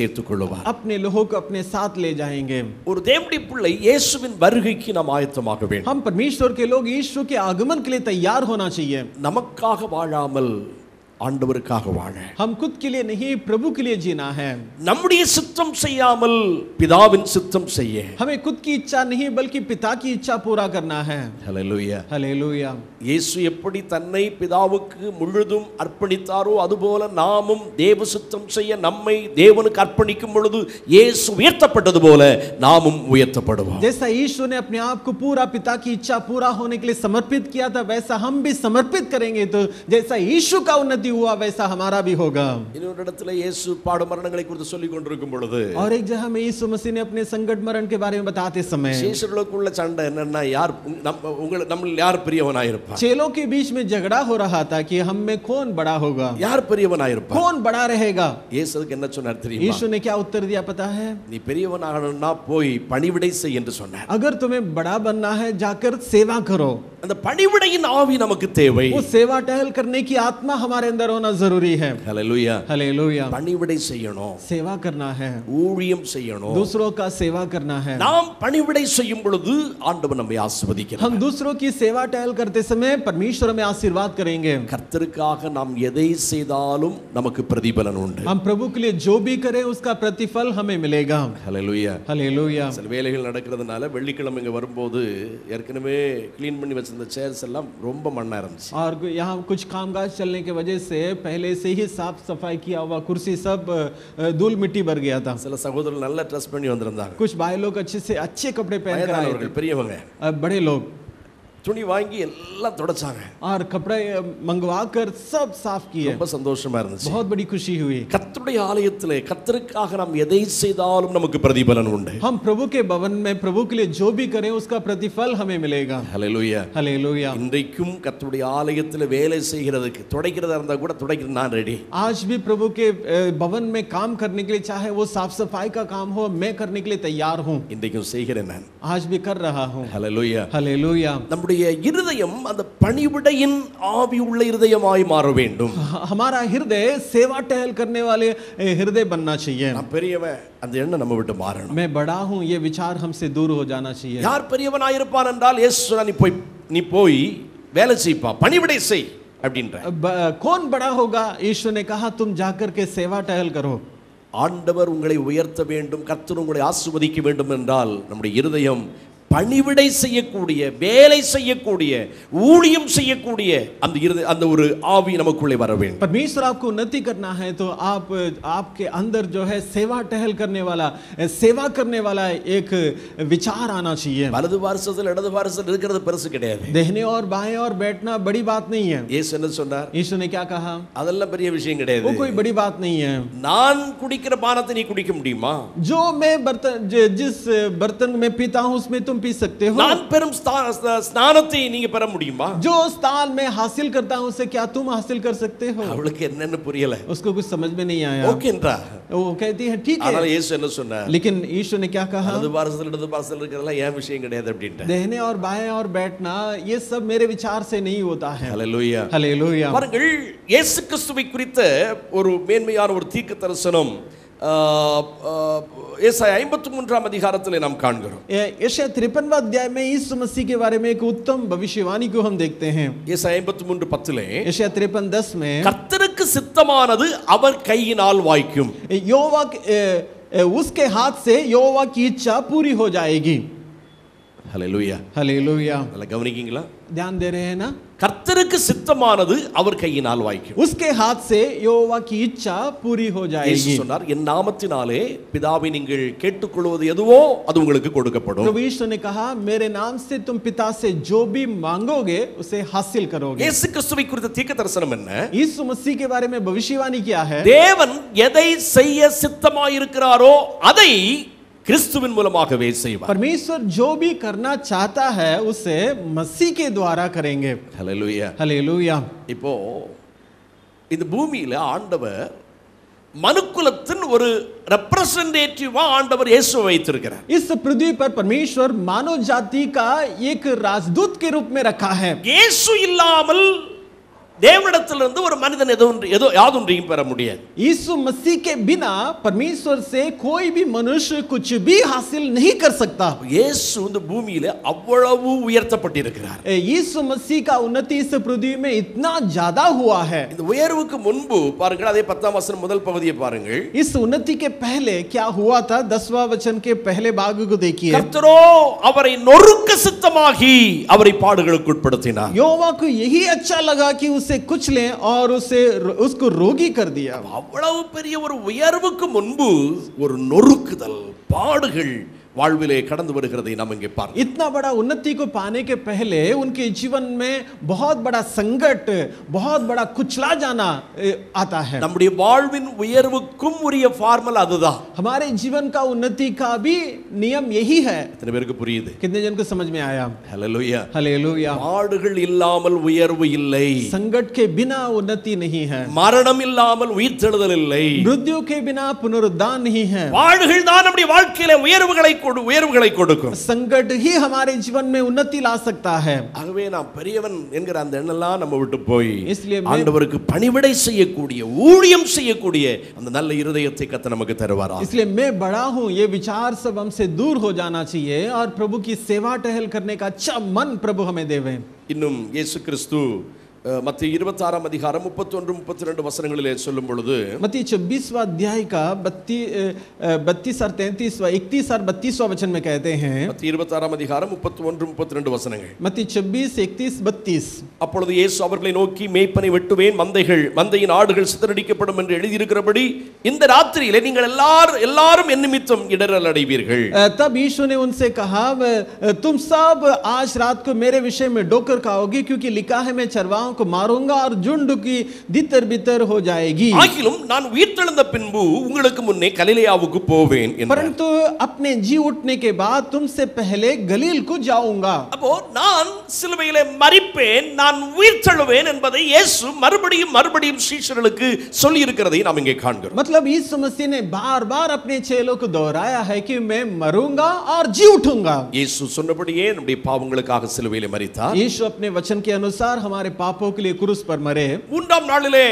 சேர்த்துக் கொள்வார். अपने लोगों को अपने साथ ले जाएंगे. ஒரு தேவனுடைய பிள்ளை இயேசுவின் வருகைக்கு நாம் ஆயத்தமாக வேண்டும். हम परमेश्वर के लोग यीशु के आगमन के लिए तैयार होना चाहिए. நமக்காக வாழாமல் ஆண்டவருக்காக வாழ, हम खुद के लिए नहीं प्रभु के लिए जीना है. நம்முடைய சித்தம் செய்யாமல் பிதாவின் சித்தம் செய்ய, हमें खुद की इच्छा नहीं बल्कि पिता की इच्छा पूरा करना है. ஹல்லேலூயா. हालेलूया. இயேசு எப்படி தன்னை பிதாவுக்கு முழுதும் அர்ப்பணித்தாரோ அதுபோல நாமும் தேவ சித்தம் செய்ய நம்மை தேவனுக்கு அர்ப்பணிக்கும் பொழுது இயேசு உயர்த்தப்பட்டது போல நாமும் உயர்த்தப்படுவோம். जैसा यीशु ने अपने आप को पूरा पिता की इच्छा पूरा होने के लिए समर्पित किया था, वैसा हम भी समर्पित करेंगे तो जैसा यीशु का उन्नति हुआ वैसा हमारा भी होगा. இன்னொரு இடத்துல இயேசு பாடு மரணங்களை குறித்து சொல்லிக் கொண்டிருக்கும் பொழுது, और एक जगह में यीशु मसीह ने अपने संकट मरण के बारे में बताते समय, சீஷர்களுக்குள்ள சண்டை என்னன்னா, யார் உங்க நம்ம யார் பெரியவனாயிருப்பா, चेलों के बीच में झगड़ा हो रहा था कि हम में कौन बड़ा होगा, யார் பெரியவனாயிருப்பா, कौन बड़ा रहेगा. இயேசுக்கு என்ன சொன்னார் தெரியுமா? यीशु ने क्या उत्तर दिया पता है? நீ பெரியவனாகணும்னா போய் பணிவிடை செய் என்று சொன்னார். अगर तुम्हें बड़ा बनना है जाकर सेवा करो. அந்த பணிவிடையின் ஆவி நமக்கு தேவை. वो सेवा टहल करने की आत्मा हमारे अंदर होना जरूरी है. हालेलुया. हालेलुया. பணிவிடை செய்யணும், सेवा करना है, ஊழியம் செய்யணும், दूसरों का सेवा करना है. நாம் பணிவிடை செய்யும் பொழுது ஆண்டவர் நம்மை ஆசீர்வதிக்கிறார். हम दूसरों की सेवा टहल करते समय परमेश्वर हमें आशीर्वाद करेंगे. கர்த்தருக்காக நாம் எதை செய்தாலும் நமக்கு பிரதிபலன் உண்டு. हम प्रभु के लिए जो भी करें उसका प्रतिफल हमें मिलेगा. हालेलुया. हालेलुया. சில வேலைகள் நடக்கிறதுனால வெள்ளிக்கிழமை இங்க வரும்போது ஏற்கனவே க்ளீன் பண்ணி வச்சிருந்த சேர்ஸ் எல்லாம் ரொம்ப மண்ணா இருந்துச்சு. और यहाँ कुछ कामकाज चलने के वजह से पहले से ही साफ सफाई किया हुआ कुर्सी सब धूल मिट्टी भर गया था. சில சகோதரர்கள் நல்ல ட்ரெஸ் பண்ணி வந்திருந்தாங்க. कुछ भाई लोग अच्छे से अच्छे कपड़े पहन कर आए थे. பெரியவங்க बड़े लोग துணி வாங்கி எல்லாம் தொடச்சாங்க. और कपड़े मंगवा कर सब साफ किए. ரொம்ப சந்தோஷமா இருந்துச்சு. बहुत बड़ी खुशी हुई. கர்த்தருடைய ஆலயத்திலே கர்த்தருக்காக நாம் எதை செய்தாலும் நமக்கு பிரதிபலன் உண்டு. हम प्रभु के भवन में प्रभु के लिए जो भी करें उसका प्रतिफल हमें मिलेगा. ஹல்லேலூயா. हालेलूया. இன்றைக்கும் கர்த்தருடைய ஆலயத்திலே வேலை செய்கிறதுக்கு துடைக்கிறதா இருந்தா கூட துடைக்க நான் ரெடி. आज भी प्रभु के भवन में काम करने के लिए चाहे वो साफ सफाई का काम हो मैं करने के लिए तैयार हूं. இன்றைக்கும் செய்கிறேன் நான். आज भी कर रहा हूं. ஹல்லேலூயா. हालेलूया. நம்முடைய இருதயம் அந்த பணிவிடையின் ஆவி உள்ள இருதயமாய் மாற வேண்டும். हमारा हृदय सेवा टहल करने वाले हृदय बनना चाहिए. நான் பெரியவன் அந்த எண்ணம் நம்ம விட்டு மாறணும். मैं बड़ा हूं ये विचार हमसे दूर हो जाना चाहिए. யார் பெரியவனாய் இருப்பான் என்றால் இயேசு சொன்னார், நீ போய் நீ போய் வேலை செய்ப்பா, பணிவிடை செய் அப்படின்ற. कौन बड़ा होगा? यीशु ने कहा तुम जाकर के सेवा टहल करो. ஆண்டவர் உங்களை உயர்த்த வேண்டும், கர்த்தர் உங்களை ஆசீர்வதிக்க வேண்டும் என்றால் நம்முடைய இருதயம் பணிவிடை செய்யக்கூடிய, வேலை செய்யக்கூடிய, ஊழியம் செய்யக்கூடிய அந்த அந்த ஒரு ஆவி நமக்குள்ளே வர வேண்டும். परमेश्वर आपको उन्नति करना है तो आप आपके अंदर जो है सेवा टहल करने वाला, सेवा करने वाला एक विचार आना चाहिए. வலது வாரசத்தில் இடது வாரசத்தில் இருக்கிறது பெருசு கிடையாது. दाहिने और बाएं और बैठना बड़ी बात नहीं है. இயேசு என்ன சொன்னார்? यीशु ने क्या कहा? அதெல்லாம் பெரிய விஷயம் கிடையாது. वो कोई बड़ी बात नहीं है. நான் குடிக்கிற பானத்தை நீ குடிக்க முடியுமா? जो मैं बर्तन जिस बर्तन में पीता हूं उसमें तुम पी सकते हो. நான் பெறும் ஸ்நானத்தை நீங்க பெற முடியுமா? जो स्थान में हासिल करता हूं उसे क्या तुम हासिल कर सकते हो? அவளுக்கு என்னன்னு புரியல. उसको कुछ समझ में नहीं आया. ஓகே என்றா? वो कहती है ठीक है. ஆனால் இயேசு என்ன சொன்னார்? लेकिन यीशु ने क्या कहा? வலது வாரசத்தில் இடது வாரசத்தில் இருக்கிறதெல்லாம் ஏன் விஷயம் கிடையாது அப்படின்ட்டு. दाहिने और बाएं और बैठना ये सब मेरे विचार से नहीं होता है. ஹல்லேலூயா. हालेलूया. பாருங்கள், இயேசு கிறிஸ்துவை குறித்த ஒரு மேன்மையான ஒரு தீர்க்க தரிசனம் ஏசாயா ஐம்பத்தி மூன்றாம் அதிகாரத்தில் நாம் காண்கிறோம். यशायाह तिरपनवां अध्याय में यीशु मसीह के बारे में एक उत्तम भविष्यवाणी को हम देखते हैं. ஏசாயா ஐம்பத்தி மூன்று பத்திலே यशायाह तिरपन दस में கர்த்தருக்கு சித்தமானது அவர் கையினால் வாய்க்கும். यहोवा उसके हाथ से यहोवा की इच्छा पूरी हो जाएगी. ஹல்லேலூயா. हालेलूया. நல்லா கவனிக்கீங்களா? ध्यान दे रहे हैं ना? கர்த்தருக்கு சித்தமானது அவர் கையினால் வாய்க்கும். उसके हाथ से यहोवा की इच्छा पूरी हो இயேசு जाएगी. சொன்னார், என் நாமத்தினாலே பிதாவை நீங்கள் கேட்டுக்கொள்வது எதுவோ அது உங்களுக்கு கொடுக்கப்படும். प्रभु यीशु ने कहा मेरे नाम से तुम पिता से जो भी मांगोगे उसे हासिल करोगे. இயேசு கிறிஸ்துவை குறித்த தீர்க்க தரிசனம் என்ன? यीशु मसीह के बारे में भविष्यवाणी क्या है? தேவன் எதை செய்ய சித்தமாயிருக்கிறாரோ அதை கிறிஸ்துவின் மூலமாகவே செய்வார். परमेश्वर जो भी करना चाहता है उसे मसीह के द्वारा करेंगे. ஹல்லேலூயா. हालेलूया. இப்போ இந்த பூமியில ஆண்டவர் மனுக்குலத்தின் ஒரு ரெப்ரசன்டேட்டிவா ஆண்டவர் இயேசுவை வைத்திருக்கிறார். इस पृथ्वी पर परमेश्वर मानव जाति का एक राजदूत के रूप में रखा है. இயேசு இல்லாமல் தேவனிடத்திலிருந்து ஒரு மனிதன் ஏதோ ஏதோ யாதொன்றையும் பெற முடியாது. यीशु मसीह के बिना परमेश्वर से कोई भी मनुष्य कुछ भी हासिल नहीं कर सकता. இயேசு இந்த பூமியிலே அவ்வளவு உயர்த்தப்பட்டிருக்கிறார். यीशु मसीह का उन्नति इस पृथ्वी में इतना ज्यादा हुआ है. இந்த உயர்வுக்கு முன்பு பாருங்கள், அதே பத்தாம் வசனம் முதல் பகுதியை பாருங்கள். इस उन्नति के पहले क्या हुआ था? दसवां वचन के पहले भाग को देखिए. கர்த்தரோ அவரை நொறுக்க சித்தமாகி அவரை பாடுகளுக்கு உட்படுத்தினார். यहोवा को यही अच्छा लगा कि उसे कुछ लें और उसे उसको रोगी कर दिया. அவ்வளவு பெரிய ஒரு உயர்வுக்கு முன்பு ஒரு நொறுக்குதல், பாடுகள் வாழ்விலே கடந்து வருகிறதை நாம் இங்கே பார்க்கிறோம். इतना बड़ा उन्नति को पाने के पहले उनके जीवन में बहुत बड़ा संकट, बहुत बड़ा कुचला जाना आता है. நம்முடைய வாழ்வின் உயர்வுக்கும் உரிய ஃபார்முலா அதுதான். हमारे जीवन का उन्नति का भी नियम यही है. எத்தனை பேருக்கு புரியுது? कितने जन को समझ में आया? ஹalleluya, हालेलुया. பாடுகள் இல்லாமல் உயர்வு இல்லை. संकट के बिना उन्नति नहीं है. மரணம் இல்லாமல் உயிர்த்தெழுதல் இல்லை. मृत्यु के बिना पुनरुत्थान नहीं है. பாடுகள் தான் நம்முடைய வாழ்க்கையிலே உயர்வுகளை உயர்வுகளை கொடுக்கும். संकट ही हमारे जीवन में उन्नति ला सकता है. ஆகவே நாம் பெரியவன் என்கிற அந்த எண்ணெல்லாம் நம்ம விட்டு போய் इसलिए ஆண்டவருக்கு பணிவிடை செய்யக்கூடிய, ஊழியம் செய்யக்கூடிய அந்த நல்ல இருதயத்தை கர்த்தர் நமக்கு தருவாரா. इसलिए मैं बड़ा हूं, ये विचार सब हमसे दूर हो जाना चाहिए और प्रभु की सेवा टहल करने का अच्छा मन प्रभु हमें देवे. இன்னும் இயேசு கிறிஸ்து மத்திய இருபத்தி ஆறாம் அதிகாரம் முப்பத்தி ஒன்று முப்பத்தி இரண்டு வசனங்களிலே சொல்லும் பொழுது, मत्ती छब्बीसवां अध्याय का बत्तीस और तैंतीसवां इकतीस और बत्तीसवां वचन में कहते हैं. மத்திய இருபத்தி ஆறாம் அதிகாரம் முப்பத்தி ஒன்று முப்பத்தி இரண்டு வசனங்கள். मत्ती छब्बीस इकतीस बत्तीस. அப்பொழுது இயேசு அவர்களை நோக்கி, மேய்ப்பனை வெட்டுவேன், மந்தைகள் மந்தையின் ஆடுகள் சிதறடிக்கப்படும் என்று எழுதியிருக்கிறபடி இந்த ராத்திரியிலே நீங்கள் எல்லாரும் எல்லாரும் என் நிமித்தம் இடறல் அடைவீர்கள். तब यीशु ने उनसे कहा, तुम सब आज रात को मेरे विषय में डोकर खाओगे, क्योंकि लिखा है मैं चरवाहों को मारूंगा और झुंड की तितर बितर हो जाएगी. ஆகிலும் நான் உயிர்த்தெழுந்த பின்பு உங்களுக்கு முன்னே கலிலேயாவுக்கு போவேன் என்றார். परंतु अपने जी उठने के बाद तुमसे पहले गलील को जाऊंगा. அப்போ நான் சிலுவையிலே மரிப்பேன், நான் உயிர்த்தெழுவேன் என்பதை இயேசு மறுபடியும் மறுபடியும் சீஷர்களுக்கு சொல்லி இருக்கிறதை நாம் இங்கே காண்கிறோம். मतलब यीशु मसीह ने बार-बार अपने चेलों को दोहराया है कि मैं मरूंगा और जी उठूंगा. இயேசு சொன்னபடியே நம்முடைய பாவங்களுக்காக சிலுவையிலே மரித்தார். यीशु अपने वचन के अनुसार हमारे पापों के लिए क्रूस पर मरे. மூன்றாம் நாளிலே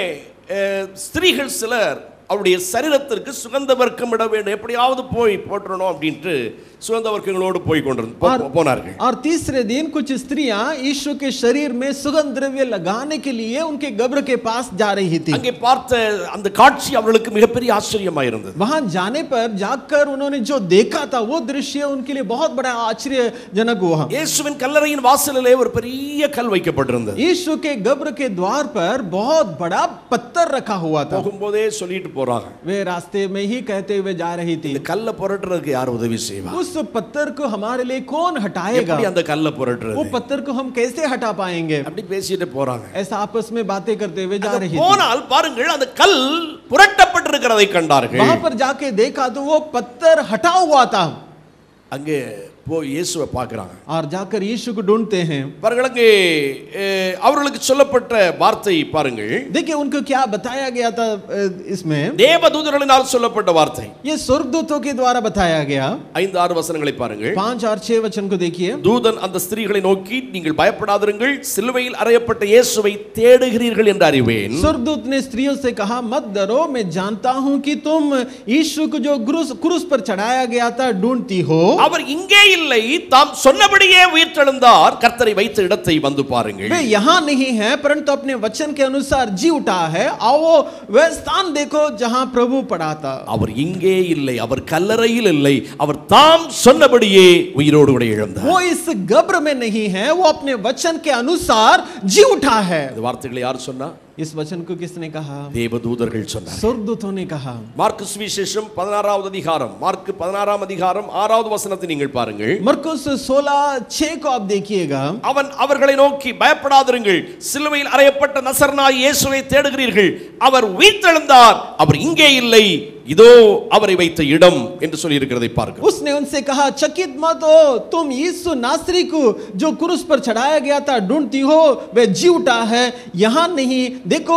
ஸ்திரீகள் சிலர் அவருடைய சரீரத்திற்கு சுகந்த வர்க்கம் இட வேண்டும், எப்படியாவது போய் போற்றணும் அப்படின்ட்டு சுகந்த வர்க்கங்களோடு போய் கொண்டிருந்தார்கள் போனார்கள். और तीसरे दिन कुछ स्त्रियां यीशु के शरीर में सुगंध द्रव्य लगाने के लिए उनके कब्र के पास जा रही थी. அங்கே பார்த்த அந்த காட்சி அவர்களுக்கு மிகப்பெரிய ஆச்சரியமாக இருந்தது. वहां जाने पर जाकर उन्होंने जो देखा था वो दृश्य उनके लिए बहुत बड़ा आश्चर्यजनक हुआ. இயேசுவின் கல்லறையின் வாசலிலே ஒரு பெரிய கல் வைக்கப்பட்டிருந்தது. यीशु के कब्र के द्वार पर बहुत बड़ा पत्थर रखा हुआ था. போகும்போதே சொல்லிட்டு போறாங்க. वे रास्ते में ही कहते हुए जा रही थी, இந்த கல்லை புரட்டுறதுக்கு யார் உதவி செய்வா? उस पत्थर को हमारे लिए कौन हटाएगा? எப்படி அந்த கல்லை புரட்டுறது? वो पत्थर को हम कैसे हटा पाएंगे? அப்படி பேசிட்டு போறாங்க. ऐसा आपस में बातें करते हुए जा रही थी. போனால் பாருங்கள், அந்த கல் புரட்டப்பட்டிருக்கிறதை கண்டார்கள். वहां पर जाके देखा तो वो पत्थर हटा हुआ था. அங்கே போய் இயேசுவை பார்க்கறாங்க. और जाकर यीशु को ढूंढते हैं. பாருங்கள், அங்கே அவர்களுக்கு சொல்லப்பட்ட வார்த்தை பாருங்கள். देखिए उनको क्या बताया गया था इसमें. தேவதூதர்களினால் சொல்லப்பட்ட வார்த்தை. ये स्वर्गदूतों के द्वारा बताया गया. ஐந்து ஆறு வசனங்களை பாருங்கள். पांच और छह वचन को देखिए. தூதன் அந்த ஸ்திரீகளை நோக்கி, நீங்கள் பயப்படாதிருங்கள், சிலுவையில் அறையப்பட்ட இயேசுவை தேடுகிறீர்கள் என்று அறிவேன். स्वर्गदूत ने स्त्रियों से कहा, मत डरो, मैं जानता हूं कि तुम यीशु को जो क्रूस पर चढ़ाया गया था ढूंढती हो. அவர் இங்கே இல்லை, தாம் சொன்னபடியே உயிர்த்தெழுந்தார். கர்த்தரை வைத்த இடத்தை வந்து பாருங்கள். वे यहाँ नहीं है, परंतु अपने वचन के अनुसार जी उठा है. आओ वह स्थान देखो जहां प्रभु पड़ा था. அவர் இங்கே இல்லை, அவர் கல்லறையில் இல்லை, அவர் தாம் சொன்னபடியே உயிரோடு கூட எழுந்தார். वो इस कब्र में नहीं है, वो अपने वचन के अनुसार जी उठा है. இந்த வார்த்தைகளை யார் சொன்னா? इस वचन को किसने कहा? தேவதூதர்கள் சொன்னார். स्वर्गदूतों ने कहा. மார்க்கு சுவிசேஷம் பதினாறாவது அதிகாரம், மார்க்கு பதினாறாம் அதிகாரம் ஆறாவது வசனத்தை நீங்கள் பாருங்கள். मरकुस सोलह छह को आप देखिएगा. அவன் அவர்களை நோக்கி, பயப்படாதிருங்கள், சிலுவையில் அறையப்பட்ட நசரேனாகிய இயேசுவை தேடுகிறீர்கள், அவர் உயிர்த்தெழுந்தார், அவர் இங்கே இல்லை, இதோ அவரை வைத்த இடம் என்று சொல்லி இருக்கிறதை பார்க்கிறோம். उसने उनसे कहा, चकित मत हो, तुम यीशु नासरी को जो क्रूस पर चढ़ाया गया था ढूंढती हो, वह जी उठा है, यहाँ नहीं, देखो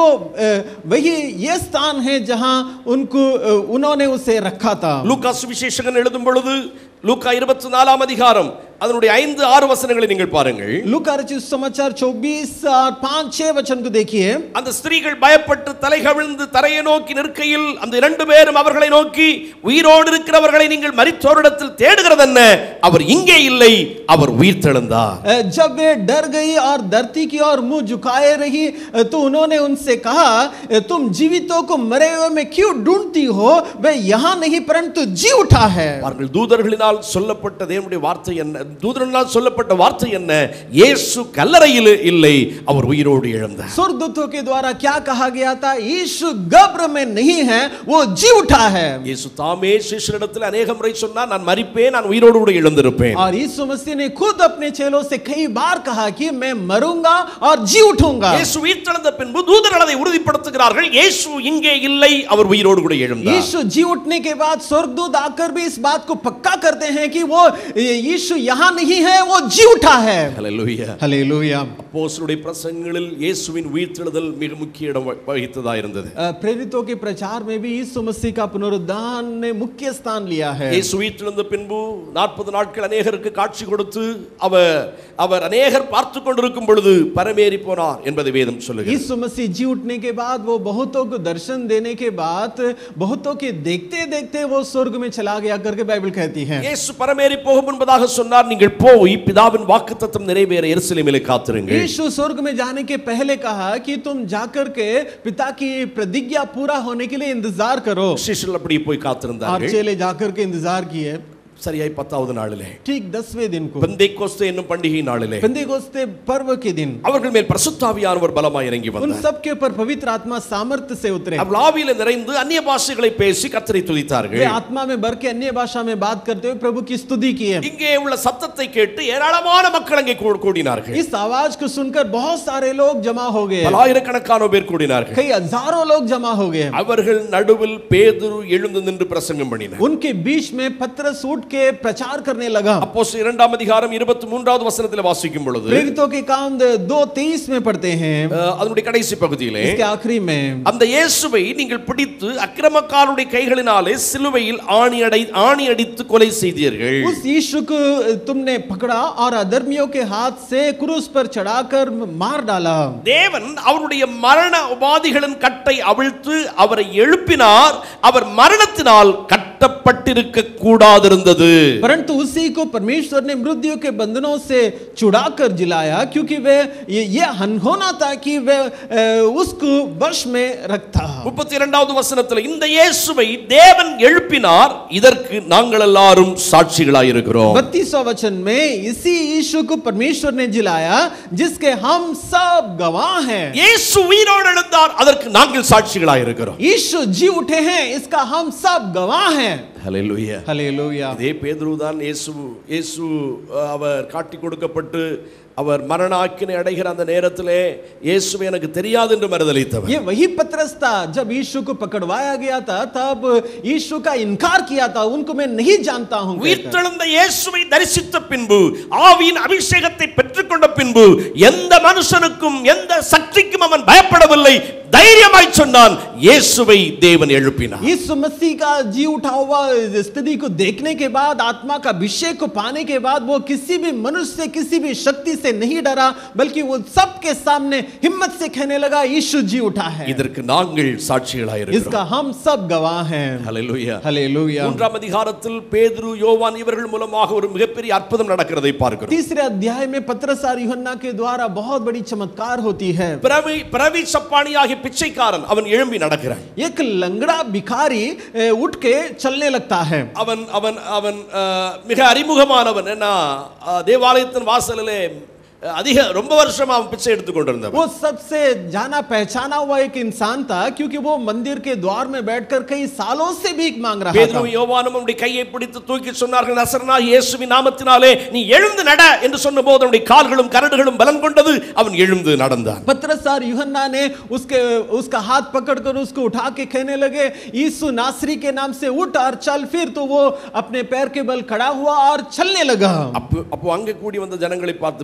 वही ये स्थान है जहां उनको उन्होंने उसे रखा था. லூக்கா சுவிசேஷகன் எழுதும் பொழுது லூக்கா இருபத்தி நாலாம் அதிகாரம் அதனுடைய ஐந்து ஆறு வசனங்களை நீங்கள் பாருங்கள். लूका रचित समाचार चौबीस और पांच छह वचन को देखिए. அந்த ஸ்திரீகள் பயப்பட்டு தலை கவிழ்ந்து தரையை நோக்கி நிற்கையில் அந்த இரண்டு பேரும் அவர்களை நோக்கி, உயிரோடு இருக்கிறவர்களை நீங்கள் மரித்தோரிடத்தில் தேடுகிறதென்ன? அவர் இங்கே இல்லை, அவர் உயிர்த்தெழுந்தார். जब वे डर गई और धरती की ओर मुंह झुकाए रही तो उन्होंने उनसे कहा, तुम जीवितों को मरे हुए में क्यों ढूंढती हो? वे यहाँ नहीं परंतु जी उठा है. அவர்கள் தூதர்களினால் சொல்லப்பட்ட தேவனுடைய வார்த்தை என்ன? தூதர்களினால் சொல்லப்பட்ட வார்த்தை என்ன? இயேசு கல்லறையில் இல்லை, அவர் உயிரோடு எழுந்தார். स्वर्गदूतों के द्वारा क्या कहा गया था? यीशु कब्र में नहीं है, वो जी उठा है. இயேசு தாமே சிஷ்யரிடத்தில் अनेक முறை சொன்னார், நான் மரிப்பேன், நான் உயிரோடு கூட எழுந்திருப்பேன். और यीशु मसीह ने खुद अपने चेलों से कई बार कहा कि मैं मरूंगा और जी उठूंगा. இயேசு உயிர்த்தெழுந்த பின்பு தூதர்கள் அதை உறுதிப்படுத்துகிறார்கள், இயேசு இங்கே இல்லை, அவர் உயிரோடு கூட எழுந்தார். यीशु जी उठने के बाद स्वर्गदूत आकर भी इस बात को पक्का करते हैं कि वो यीशु यहाँ नहीं है, वो जी उठा है. हालेलुया, हालेलुया. அப்போஸ்தலருடைய பிரசங்கங்களில் இயேசுவின் உயிர்த்தெழுதல் மிக முக்கிய இடம் வகித்ததா இருந்தது. प्रेरितों के प्रचार में भी यीशु मसीह का पुनरुत्थान ने मुख्य स्थान लिया है. இயேசு உயிர்த்தெழுந்த பின்பு நாற்பது நாட்கள் अनेகருக்கு காட்சி கொடுத்து அவர் அவர் अनेகர் பார்த்து கொண்டிருக்கும் பொழுது பரமேறி போனார் என்பதை வேதம் சொல்லுகிறது. यीशु मसीह जी उठने के बाद वो बहुतों को दर्शन देने के बाद बहुतों के देखते देखते वो स्वर्ग में चला गया करके बाइबल कहती है. இயேசு பரமேறி போகும் என்பதாக சொன்னார், நீங்கள் போய் பிதாவின் வாக்குத்தத்தம் நிறைவேற எருசலேமிலே காத்திருங்கள். यीशु स्वर्ग में जाने के पहले कहा कि तुम जाकर के पिता की प्रतिज्ञा पूरा होने के लिए इंतजार करो. शिष्यர்கள் அப்படி போய் காத்திருந்தார்கள். और चेले जाकर के इंतजार किए. சரியாய் பத்தாவது நாளிலே, ठीक दसवें दिन को, பெந்தேகோஸ்தே என்னும் பண்டிகை நாளிலே, पेंतेकोस्ते पर्व के दिन அவர்கள் மேல் பரிசுத்த ஆவியானவர் பலமாய் இறங்கி उन வந்தார். सब के ऊपर पवित्र आत्मा सामर्थ्य से उतरे. அவர்கள் ஆவியிலே நிறைந்து அந்நிய பாஷைகளை பேசி கர்த்தரை துதித்தார்கள். वे आत्मा में भर के अन्य भाषा में बात करते हुए प्रभु की स्तुति किए. இங்கே உள்ள சத்தத்தை கேட்டு ஏராளமான மக்கள் அங்கே கூடினார்கள். इस आवाज को सुनकर बहुत सारे लोग जमा हो गए. பலாயிரக்கணக்கான பேர் கூடினார்கள். कई हजारों लोग जमा हो गए. அவர்கள் நடுவில் பேதுரு எழுந்து நின்று பிரசங்கம் பண்ணினார். उनके बीच में पतरस उठ के प्रचार करने लगा. அப்போஸ்தலர் இரண்டாம் அதிகாரம் இருபத்தி மூன்றாவது வசனத்திலே வாசிக்கும் பொழுது, प्रेरितों के काम दो तेईस में पढ़ते हैं. அதனுடைய கடைசி பகுதியிலே, इसके आखिरी में, அந்த இயேசுவை நீங்கள் பிடித்து அக்கிரமக்காரருடைய கைகளினாலே சிலுவையில் ஆணி அடை ஆணி அடித்து கொலை செய்தீர்கள். उस यीशु को तुमने पकड़ा और अधर्मियों के हाथ से क्रूस पर चढ़ाकर मार डाला. தேவன் அவருடைய மரண உபாதிகளின் கட்டை அவிழ்த்து அவரை எழுப்பினார். அவர் மரணத்தினால் கட்டப்பட்டிருக்க கூடாதிருந்தது. परंतु उसी को परमेश्वर ने मृत्यु के बंधनों से छुड़ाकर जिलाया, क्योंकि वे ये, ये अनहोना था कि वे उसको वश में रखता. முப்பத்தி இரண்டாவது வசனத்தில், இந்த இயேசுவை தேவன் எழுப்பினார், இதற்கு நாங்கள் எல்லாரும் சாட்சிகளாய் இருக்கிறோம். बत्तीसवां वचन में, इसी यीशु को परमेश्वर ने जिलाया जिसके हम सब गवाह हैं. இயேசு உயிரோடு எழுந்தார், அதற்கு நாங்கள் சாட்சிகளாய் இருக்கிறோம். यीशु जी उठे हैं, इसका हम सब गवाह हैं. ஹல்லேலூயா, हालेलुया. இதே பேதுரு தான் இயேசு இயேசு அவர் காட்டி கொடுக்கப்பட்டு அவர் மரண ஆக்கினை அடைகிற அந்த நேரத்திலே இயேசுவை எனக்கு தெரியாது என்று மறுதலித்தவர். ये वही पतरस था जब यीशु को पकड़वाया गया था, तब यीशु का इनकार किया था, उनको मैं नहीं जानता हूं. உயிர்த்தெழுந்த இயேசுவை தரிசித்த பின்பு, ஆவியின் அபிஷேகத்தை பெற்றுக்கொண்ட பின்பு, எந்த மனுஷனுக்கும் எந்த சக்திக்கும் அவன் பயப்படவில்லை. தைரியமாய் சொன்னான், இயேசுவை தேவன் எழுப்பினார். यीशु मसीह का जी उठा हुआ स्थिति को देखने के बाद, आत्मा का अभिषेक को पाने के बाद, वो किसी भी मनुष्य से, किसी भी शक्ति से नहीं डरा, बल्कि वो सबके सामने हिम्मत से कहने लगा, यीशु जी उठा है. இதற்கு நாங்கள் சாட்சிகளாய் இருக்கிறோம். इसका हम सब गवाह हैं. ஹல்லேலூயா, हालेलुया. மூன்றாம் அதிகாரத்தில் பேதுரு யோவான் இவர்கள் மூலமாக ஒரு மிகப்பெரிய அற்புதம் நடக்கிறதை பார்க்கிறோம். तीसरे अध्याय में पतरस और यूहन्ना के द्वारा बहुत बड़ी चमत्कार होती है. பிரவி பிரவி சப்பானியாகிய பிச்சைக்காரன் அவன் எழும்பி நடக்கிறான். एक लंगड़ा भिखारी उठ के चलने लगता है. அவன் அவன் அவன் மிக அறிமுகமானவன். என்ன, தேவாலயத்தின் வாசலிலே அதிக ரொம்ப வருஷமா அவன் பிச்சை எடுத்து கொண்டிருந்தவன். वो सबसे जाना पहचाना हुआ एक इंसान था, क्योंकि वो मंदिर के द्वार में बैठकर कई सालों से भीख मांग रहा था. பேதுரு யோவானும் அவனுடைய கையை பிடித்து தூக்கி சொன்னார்கள், நசரேயனாகிய இயேசுவின் நாமத்தினாலே நீ எழுந்து நட என்று சொன்னபோது அவனுடைய கால்களும் கரடுகளும் பலம் கொண்டது. அவன் எழுந்து நடந்தான். पतरस और यूहन्ना ने उसके उसका हाथ पकड़कर उसको उठा के कहने लगे, यीशु नासरी के नाम से उठ और चल. फिर तो वो अपने पैर के बल खड़ा हुआ और चलने लगा. அப்போ அப்போ அங்கே கூடி வந்த ஜனங்களை பார்த்து பேதுரு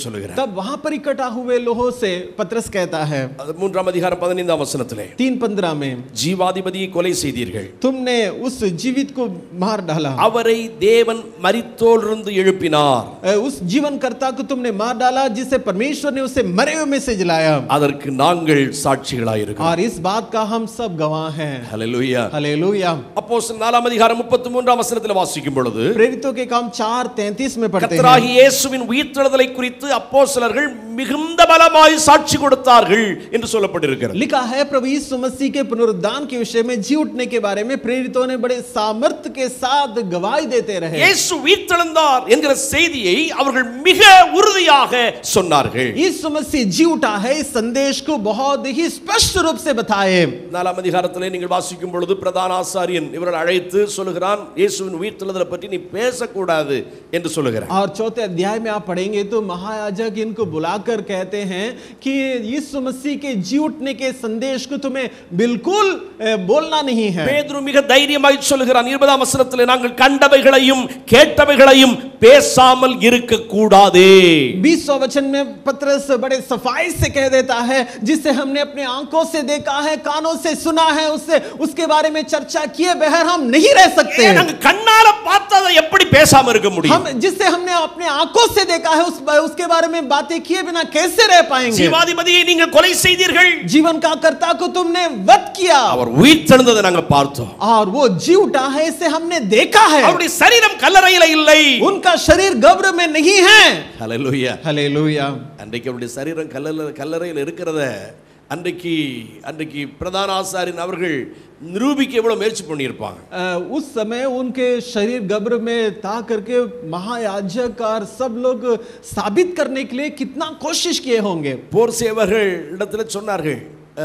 சொல்லுகிறார். तब वहां पर इकट्ठा हुए लोगों से पतरस कहता है மூன்றாம் அதிகாரம் பதினைந்தாம் வசனத்திலே, तीन पंद्रह में, ஜீவாதிபதியை கொலை செய்தீர்கள், तुमने उस जीवित को मार डाला, அவரை தேவன் மரித்தோரிலிருந்து எழுப்பினார், उस जीवनकर्ता को तुमने मार डाला जिसे परमेश्वर ने उसे मरे हुए में से जलाया, அதற்கு நாங்கள் சாட்சிகளாய் இருக்கிறோம். और इस बात का हम सब गवाह हैं. ஹல்லேலூயா. हालेलूया. அப்போஸ்தலர் நாலாம் அதிகாரம் முப்பத்தி மூன்றாம் வசனத்திலே வாசிக்கும் பொழுது, प्रेरितों के काम चार तैंतीस में पढ़ते हैं, கர்த்தராகிய இயேசுவின் உயிர்த்தெழுதலை குறித்து அப்போஸ்தலர்கள் மிகுந்த பலமாய் சாட்சி கொடுத்தார்கள் என்று சொல்லப்பட்டிருக்கிறது. लिखा है प्रभु यीशु मसीह के पुनरुत्थान के विषय में, जी उठने के बारे में प्रेरितों ने बड़े सामर्थ्य के साथ गवाही देते रहे. இயேசு உயிர்த்தெழுந்தார் என்கிற செய்தியை அவர்கள் மிக உறுதியாக சொன்னார்கள். यीशु मसीह जी उठा है इस संदेश को बहुत ही स्पष्ट रूप से बताए. நாலாம் அதிகாரத்திலே நீங்கள் வாசிக்கும் பொழுது பிரதான ஆசாரியன் இவர்கள் அழைத்து சொல்லுகிறான், இயேசுவின் உயிர்த்தெழுதலை பற்றி நீ பேசக்கூடாது என்று சொல்லுகிறார். और चौथे अध्याय में आप पढ़ेंगे तो महायाजक इनको बुलाकर कहते हैं कि यीशु मसीह के जी उठने के संदेश को तुम्हें बिल्कुल बोलना नहीं है. பேதுரு மிக தைரியமாய் சொல்லுகிறான், இருபதாம் வசனத்திலே, நாங்கள் கண்டவைகளையும் கேட்டவைகளையும் பேசாமல் இருக்க கூடாதே. बीसवां वचन में पतरस बड़े सफाई से कह देता है, जिसे हमने अपने आंखों से देखा है, कानों से सुना है, उससे उसके बारे में चर्चा किए बगैर हम नहीं रह सकते. நாங்கள் கண்ணால பார்த்ததை எப்படி பேசாம இருக்க முடியும்? हम जिसे हमने अपने आंखों से देखा है, उस उसके बारे में बातें किए बिना कैसे रह पाएंगे? ஜீவாதிபதியை நீங்கள் கொலை செய்தீர்கள், जीवन का कर्ता को तुमने वध किया, அவர் உயிர்த்தெழுந்ததை நாங்கள் பார்த்தோம், और वो जी उठा है, इसे हमने देखा है. அவருடைய சரீரம் கல்லறையில இல்லை, उनका शरीर कब्र में नहीं है. ஹல்லேலூயா. हालेलूया. அன்றைக்கு அவருடைய சரீரம் கல்லறையில கல்லறையில் இருக்கிறத அன்றைக்கு அன்றைக்கு பிரதான ஆசாரியன் அவர்கள் நிரூபிக்க எவ்வளவு முயற்சி பண்ணியிருப்பாங்க. उस समय उनके शरीर कब्र में था करके महायाजक और सब लोग साबित करने के लिए कितना कोशिश किए होंगे. போர் சேவர்கள் இடத்துல சொன்னார்கள்,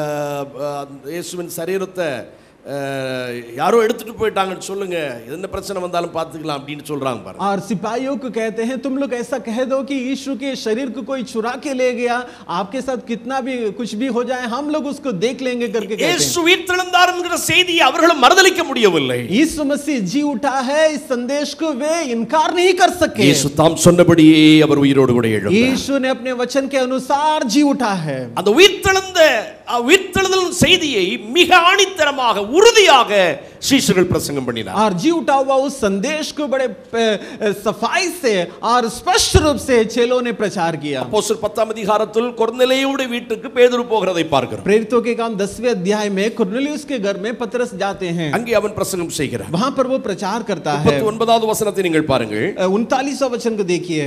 இயேசுவின் சரீரத்தை யாரோ எடுத்துட்டு போயிட்டாங்கன்னு சொல்லுங்க, என்ன பிரச்சனை வந்தாலும் பார்த்துக்கலாம் அப்படின்னு சொல்றாங்க பாருங்க. और सिपाहियों को कहते हैं, तुम लोग ऐसा कह दो कि यीशु के शरीर को कोई चुरा के ले गया, आपके साथ कितना भी कुछ भी हो जाए हम लोग उसको देख लेंगे करके कहते हैं. இயேசு உயிர்த்தெழுந்தார் என்கிற செய்தியை அவர்கள் மறுதலிக்க முடியவில்லை. यीशु मसीह जी उठा है, इस संदेश को वे इनकार नहीं कर सके. இயேசு தாம் சொன்னபடியே அவர் உயிரோடு கூட எழுந்தார். यीशु ने अपने वचन के अनुसार जी उठा है. அந்த உயிர்த்தெழுந்த உயிர்த்தெழுதல் செய்தியை மிக ஆணித்தரமாக உறுதியாக சீஷர்கள் பிரசங்கம் பண்ணினார். और जी उठा हुआ उस संदेश को बड़े सफाई से और स्पष्ट रूप से चेलों ने प्रचार किया. அப்போஸ்தலர் பத்தாம் அதிகாரத்தில் கொர்நேலியுடைய வீட்டுக்கு பேதுரு போகிறதை பார்க்கிறோம். प्रेरितों के काम दसवें अध्याय में कुरनेलियुस के घर में पतरस जाते हैं. அங்கே அவன் பிரசங்கம் செய்கிறார். वहां पर वो प्रचार करता है. முப்பத்தி ஒன்பதாவது வசனத்தை நீங்கள் பாருங்கள். उनतालीसवां वचन को देखिए.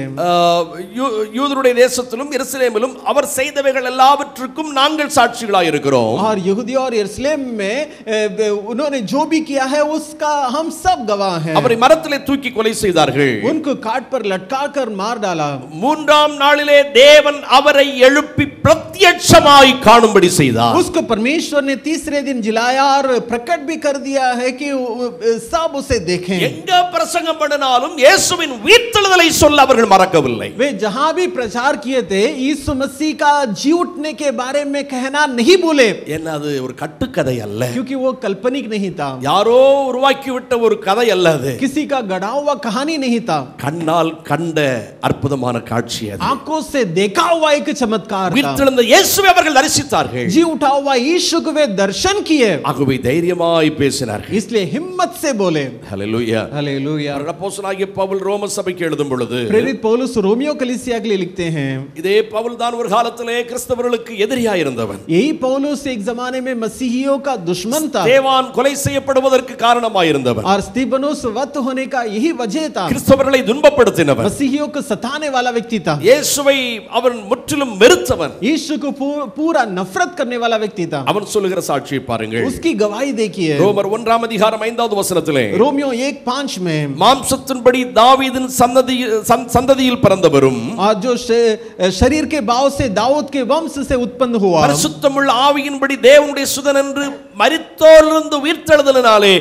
யூதருடைய தேசத்திலும் எருசலேமிலும் அவர் செய்தவைகள் எல்லாவற்றுக்கும் நாங்கள் சாட்சிகளாய் இருக்கிறோம். और यहूदी और यरूशलेम में उन्होंने जो भी किया है उसका हम सब गवाह हैं. அவரை மரத்திலே தூக்கி கொலை செய்தார்கள். उनको काट पर लटकाकर मार डाला. மூன்றாம் நாளிலே தேவன் அவரை எழுப்பி பிரத்யட்சமாய் காணும்படி செய்தார். उसको परमेश्वर ने तीसरे दिन जिलाया और प्रकट भी कर दिया है कि सब उसे देखें. எங்க பிரசங்கம் பண்ணினாலும் இயேசுவின் உயிர்த்தெழுதலை சொல்ல அவர்கள் மறக்கவில்லை. वे जहां भी प्रचार किए थे यीशु मसीह का जी उठने के बारे में कहना नहीं भूले. ஏன்னா அது ஒரு கட்டுக்கதை அல்ல, क्योंकि वो काल्पनिक नहीं था, யாரோ உருவாக்கி விட்ட ஒரு கதை அல்ல, அது किसी का गढ़ा हुआ कहानी नहीं था, கண்ணால் கண்ட அற்புதமான காட்சி அது. आंखों से देखा हुआ एक चमत्कार था. உயிர்த்தெழுந்த இயேசுவை அவர்கள் தரிசித்தார்கள். जी उठा हुआ यीशु को वे दर्शन किए, ஆகவே தைரியமாய் பேசினார்கள். इसलिए हिम्मत से बोले. ஹல்லேலூயா. हालेलूया. அப்போஸ்தலனாகிய பவுல் ரோம சபைக்கு எழுதும் பொழுது, प्रेरित पौलुस रोमियो कलीसिया के लिए लिखते हैं, இதே பவுல் தான் ஒரு காலத்திலே கிறிஸ்தவர்களுக்கு எதிரியாய் இருந்தவன். यही पौलुस एक जमाने में मसीहियों का दुश्मन था, தேவான் கொலை செய்யப்படுவதற்கு காரணமாய் இருந்தவன், और स्तिफनुस वध होने का यही वजह था, கிறிஸ்தவர்களை துன்பப்படுத்தினவன், मसीहियों को सताने वाला व्यक्ति था, இயேசுவை அவன் முற்றிலும் வெறுத்தவன், यीशु को पूरा नफरत करने वाला व्यक्ति था. அவன் சொல்லுகிற சாட்சியை பாருங்கள். उसकी गवाही देखिए. ரோமர் ஒன்றாம் அதிகாரம் ஐந்தாவது வசனத்திலே, रोमियो एक पांच में, மாம்சத்தின்படி தாவீதின் சந்ததியில் சந்ததியில் பிறந்தவரும், और जो शरीर के भाव से दाऊद के वंश से उत्पन्न हुआ, பரிசுத்தமுள்ள ஆவியின்படி தேவனுடைய சுதன் என்று மரித்தோரிலிருந்து உயிர்த்தெழுதலினாலே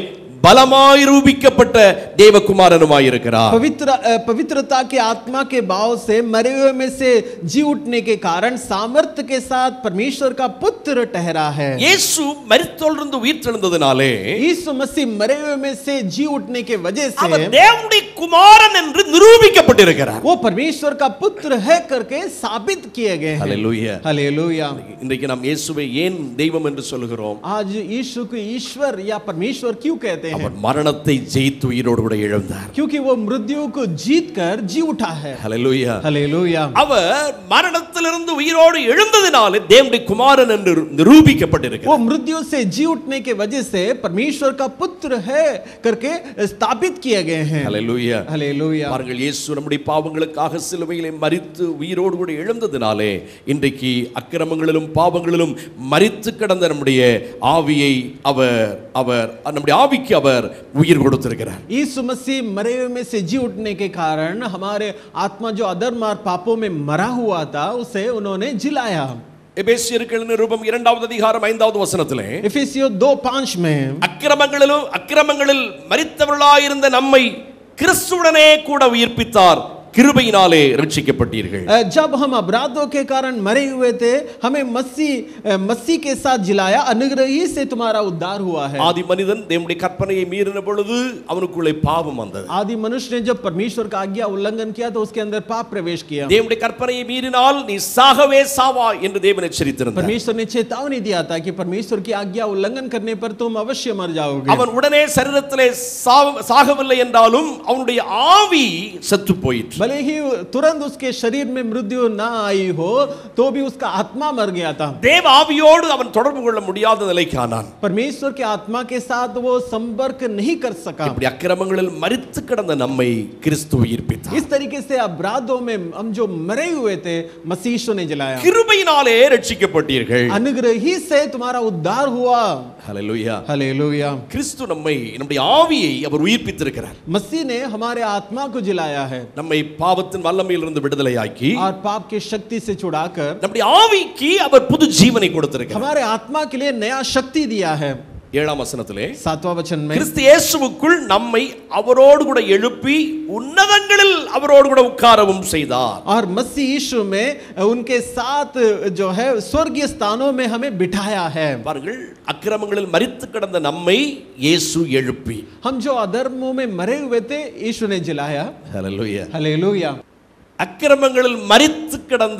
பலமாய் ரூபிக்கப்பட்ட தேவகுமாரனுமாய் இருக்கிறார். पवित्र पवित्रता के आत्मा के भाव से मरे हुए में से जी उठने के कारण सामर्थ्य के साथ परमेश्वर का पुत्र ठहरा है. இயேசு மரித்தோரிலிருந்து உயிர்த்தெழுந்ததினாலே यीशु मसीह मरे हुए में से जी उठने के वजह से அவர் தேவனுடைய குமாரன் என்று நிரூபிக்கப்பட்டிருக்கிறார். वो परमेश्वर का पुत्र है करके साबित किए गए हैं. हालेलुया हालेलुया. இன்றைக்கு நாம் இயேசுவை ஏன் தெய்வம் என்று சொல்கிறோம்? आज यीशु को ईश्वर या परमेश्वर क्यों कहते हैं? அவர் மரணத்தை ஜெயித்து உயிரோடு கூட எழுந்தார். क्योंकि वो मृत्यु को जीतकर जी उठा है. हालेलुया हालेलुया. அவர் மரணத்திலிருந்து உயிரோடு எழுந்ததினாலே தேவனுடைய குமாரன் என்று நிரூபிக்கப்பட்டிருக்கிறார். वो मृत्यु से जी उठने के वजह से परमेश्वर का पुत्र है करके स्थापित किए गए हैं. हालेलुया. हालेलुया. பாருங்கள், இயேசு நம்முடைய பாவங்களுக்காக சிலுவையிலே மரித்து உயிரோடு கூட எழுந்ததினாலே இன்றைக்கு அக்கிரமங்களிலும் பாவங்களிலும் மரித்து கிடந்த நம்முடைய ஆவியை அவர் அவர் நம்முடைய ஆவிக்கு அவர் உயிர் கொடுத்திருக்கிறார். यीशु मसीह मरे हुए में से जी उठने के कारण हमारे आत्मा जो अधर्म और पापों में मरा हुआ था उसे उन्होंने जिलाया. எபேசியருக்கு நிருபம் இரண்டாவது அதிகாரம் ஐந்தாவது வசனத்திலே एफेसियों दो पांच में அக்கிரமங்களிலும் அக்கிரமங்களில் மரித்தவர்களாயிருந்த நம்மை கிறிஸ்துவுடனே கூட உயிர்ப்பித்தார், கிருபையினாலே ரட்சிக்கப்பட்டீர்கள். जब हम अपराधों के कारण मरे हुए थे हमें मसीह मसीह के साथ जिलाया, अनुग्रह ही से तुम्हारा उद्धार हुआ है. ஆதி மனிதன் தேவனுடைய கற்பனையை மீறின பொழுது அவனுக்குள்ளே பாவம் வந்தது. आदि मनुष्य ने जब परमेश्वर का आज्ञा उल्लंघन किया तो उसके अंदर पाप प्रवेश किया. தேவனுடைய கற்பனையை மீறினால் நீ சாகவே சாவாய் என்று தேவன் எச்சரித்திருந்தார். परमेश्वर ने चेतावनी दिया था कि परमेश्वर की आज्ञा उल्लंघन करने पर तुम अवश्य मर जाओगे. அவன் உடனே சரீரத்திலே சாகவில்லை என்றாலும் அவனுடைய ஆவி செத்து போயிற்று. भले ही तुरंत उसके शरीर में मृत्यु ना आई हो तो भी उसका आत्मा मर गया था. தேவ ஆவியோடு அவன் தொடர்பு கொள்ள முடியாத நிலைக்கு ஆனான். परमेश्वर के आत्मा के साथ वो संपर्क नहीं कर सका. இப்படி அக்கிரமங்களில் மரித்து கிடந்த நம்மை கிறிஸ்து உயிர்ப்பித்தார். इस तरीके से अपराधों में हम जो मरे हुए थे मसीह ने जलाया. கிருபையினாலே ரட்சிக்கப்பட்டீர்கள். अनुग्रह ही से तुम्हारा उद्धार हुआ. हालेलुया. हालेलुया. கிறிஸ்து நம்மை நம்முடைய ஆவியை அவர் உயிர்ப்பித்திருக்கிறார். मसीह ने हमारे आत्मा को जिलाया है நம்மை பாவத்தின் வல்லமையிலிருந்து விடுதலையாக்கி और पाप की शक्ति से छुड़ाकर நம்முடைய ஆவிக்கு அவர் புது ஜீவனை கொடுத்திருக்கிறார். हमारे आत्मा के लिए नया शक्ति दिया है. ஏழாம் வசனத்திலே सातवां वचन में கிறிஸ்து இயேசுவுக்குள் நம்மை அவரோடு கூட எழுப்பி உன்னதங்களில் அவரோடு கூட உட்காரவும் செய்தார். और मसीह यीशु में उनके साथ जो है स्वर्गीय स्थानों में हमें बिठाया है. பாருங்கள், அக்கிரமங்களில் மரித்து கிடந்த நம்மை இயேசு எழுப்பி, हम जो अधर्मों में मरे हुए थे यीशु ने जिलाया. ஹalleluya. हालेलुया. அக்கிரமங்களில் மரித்து கிடந்த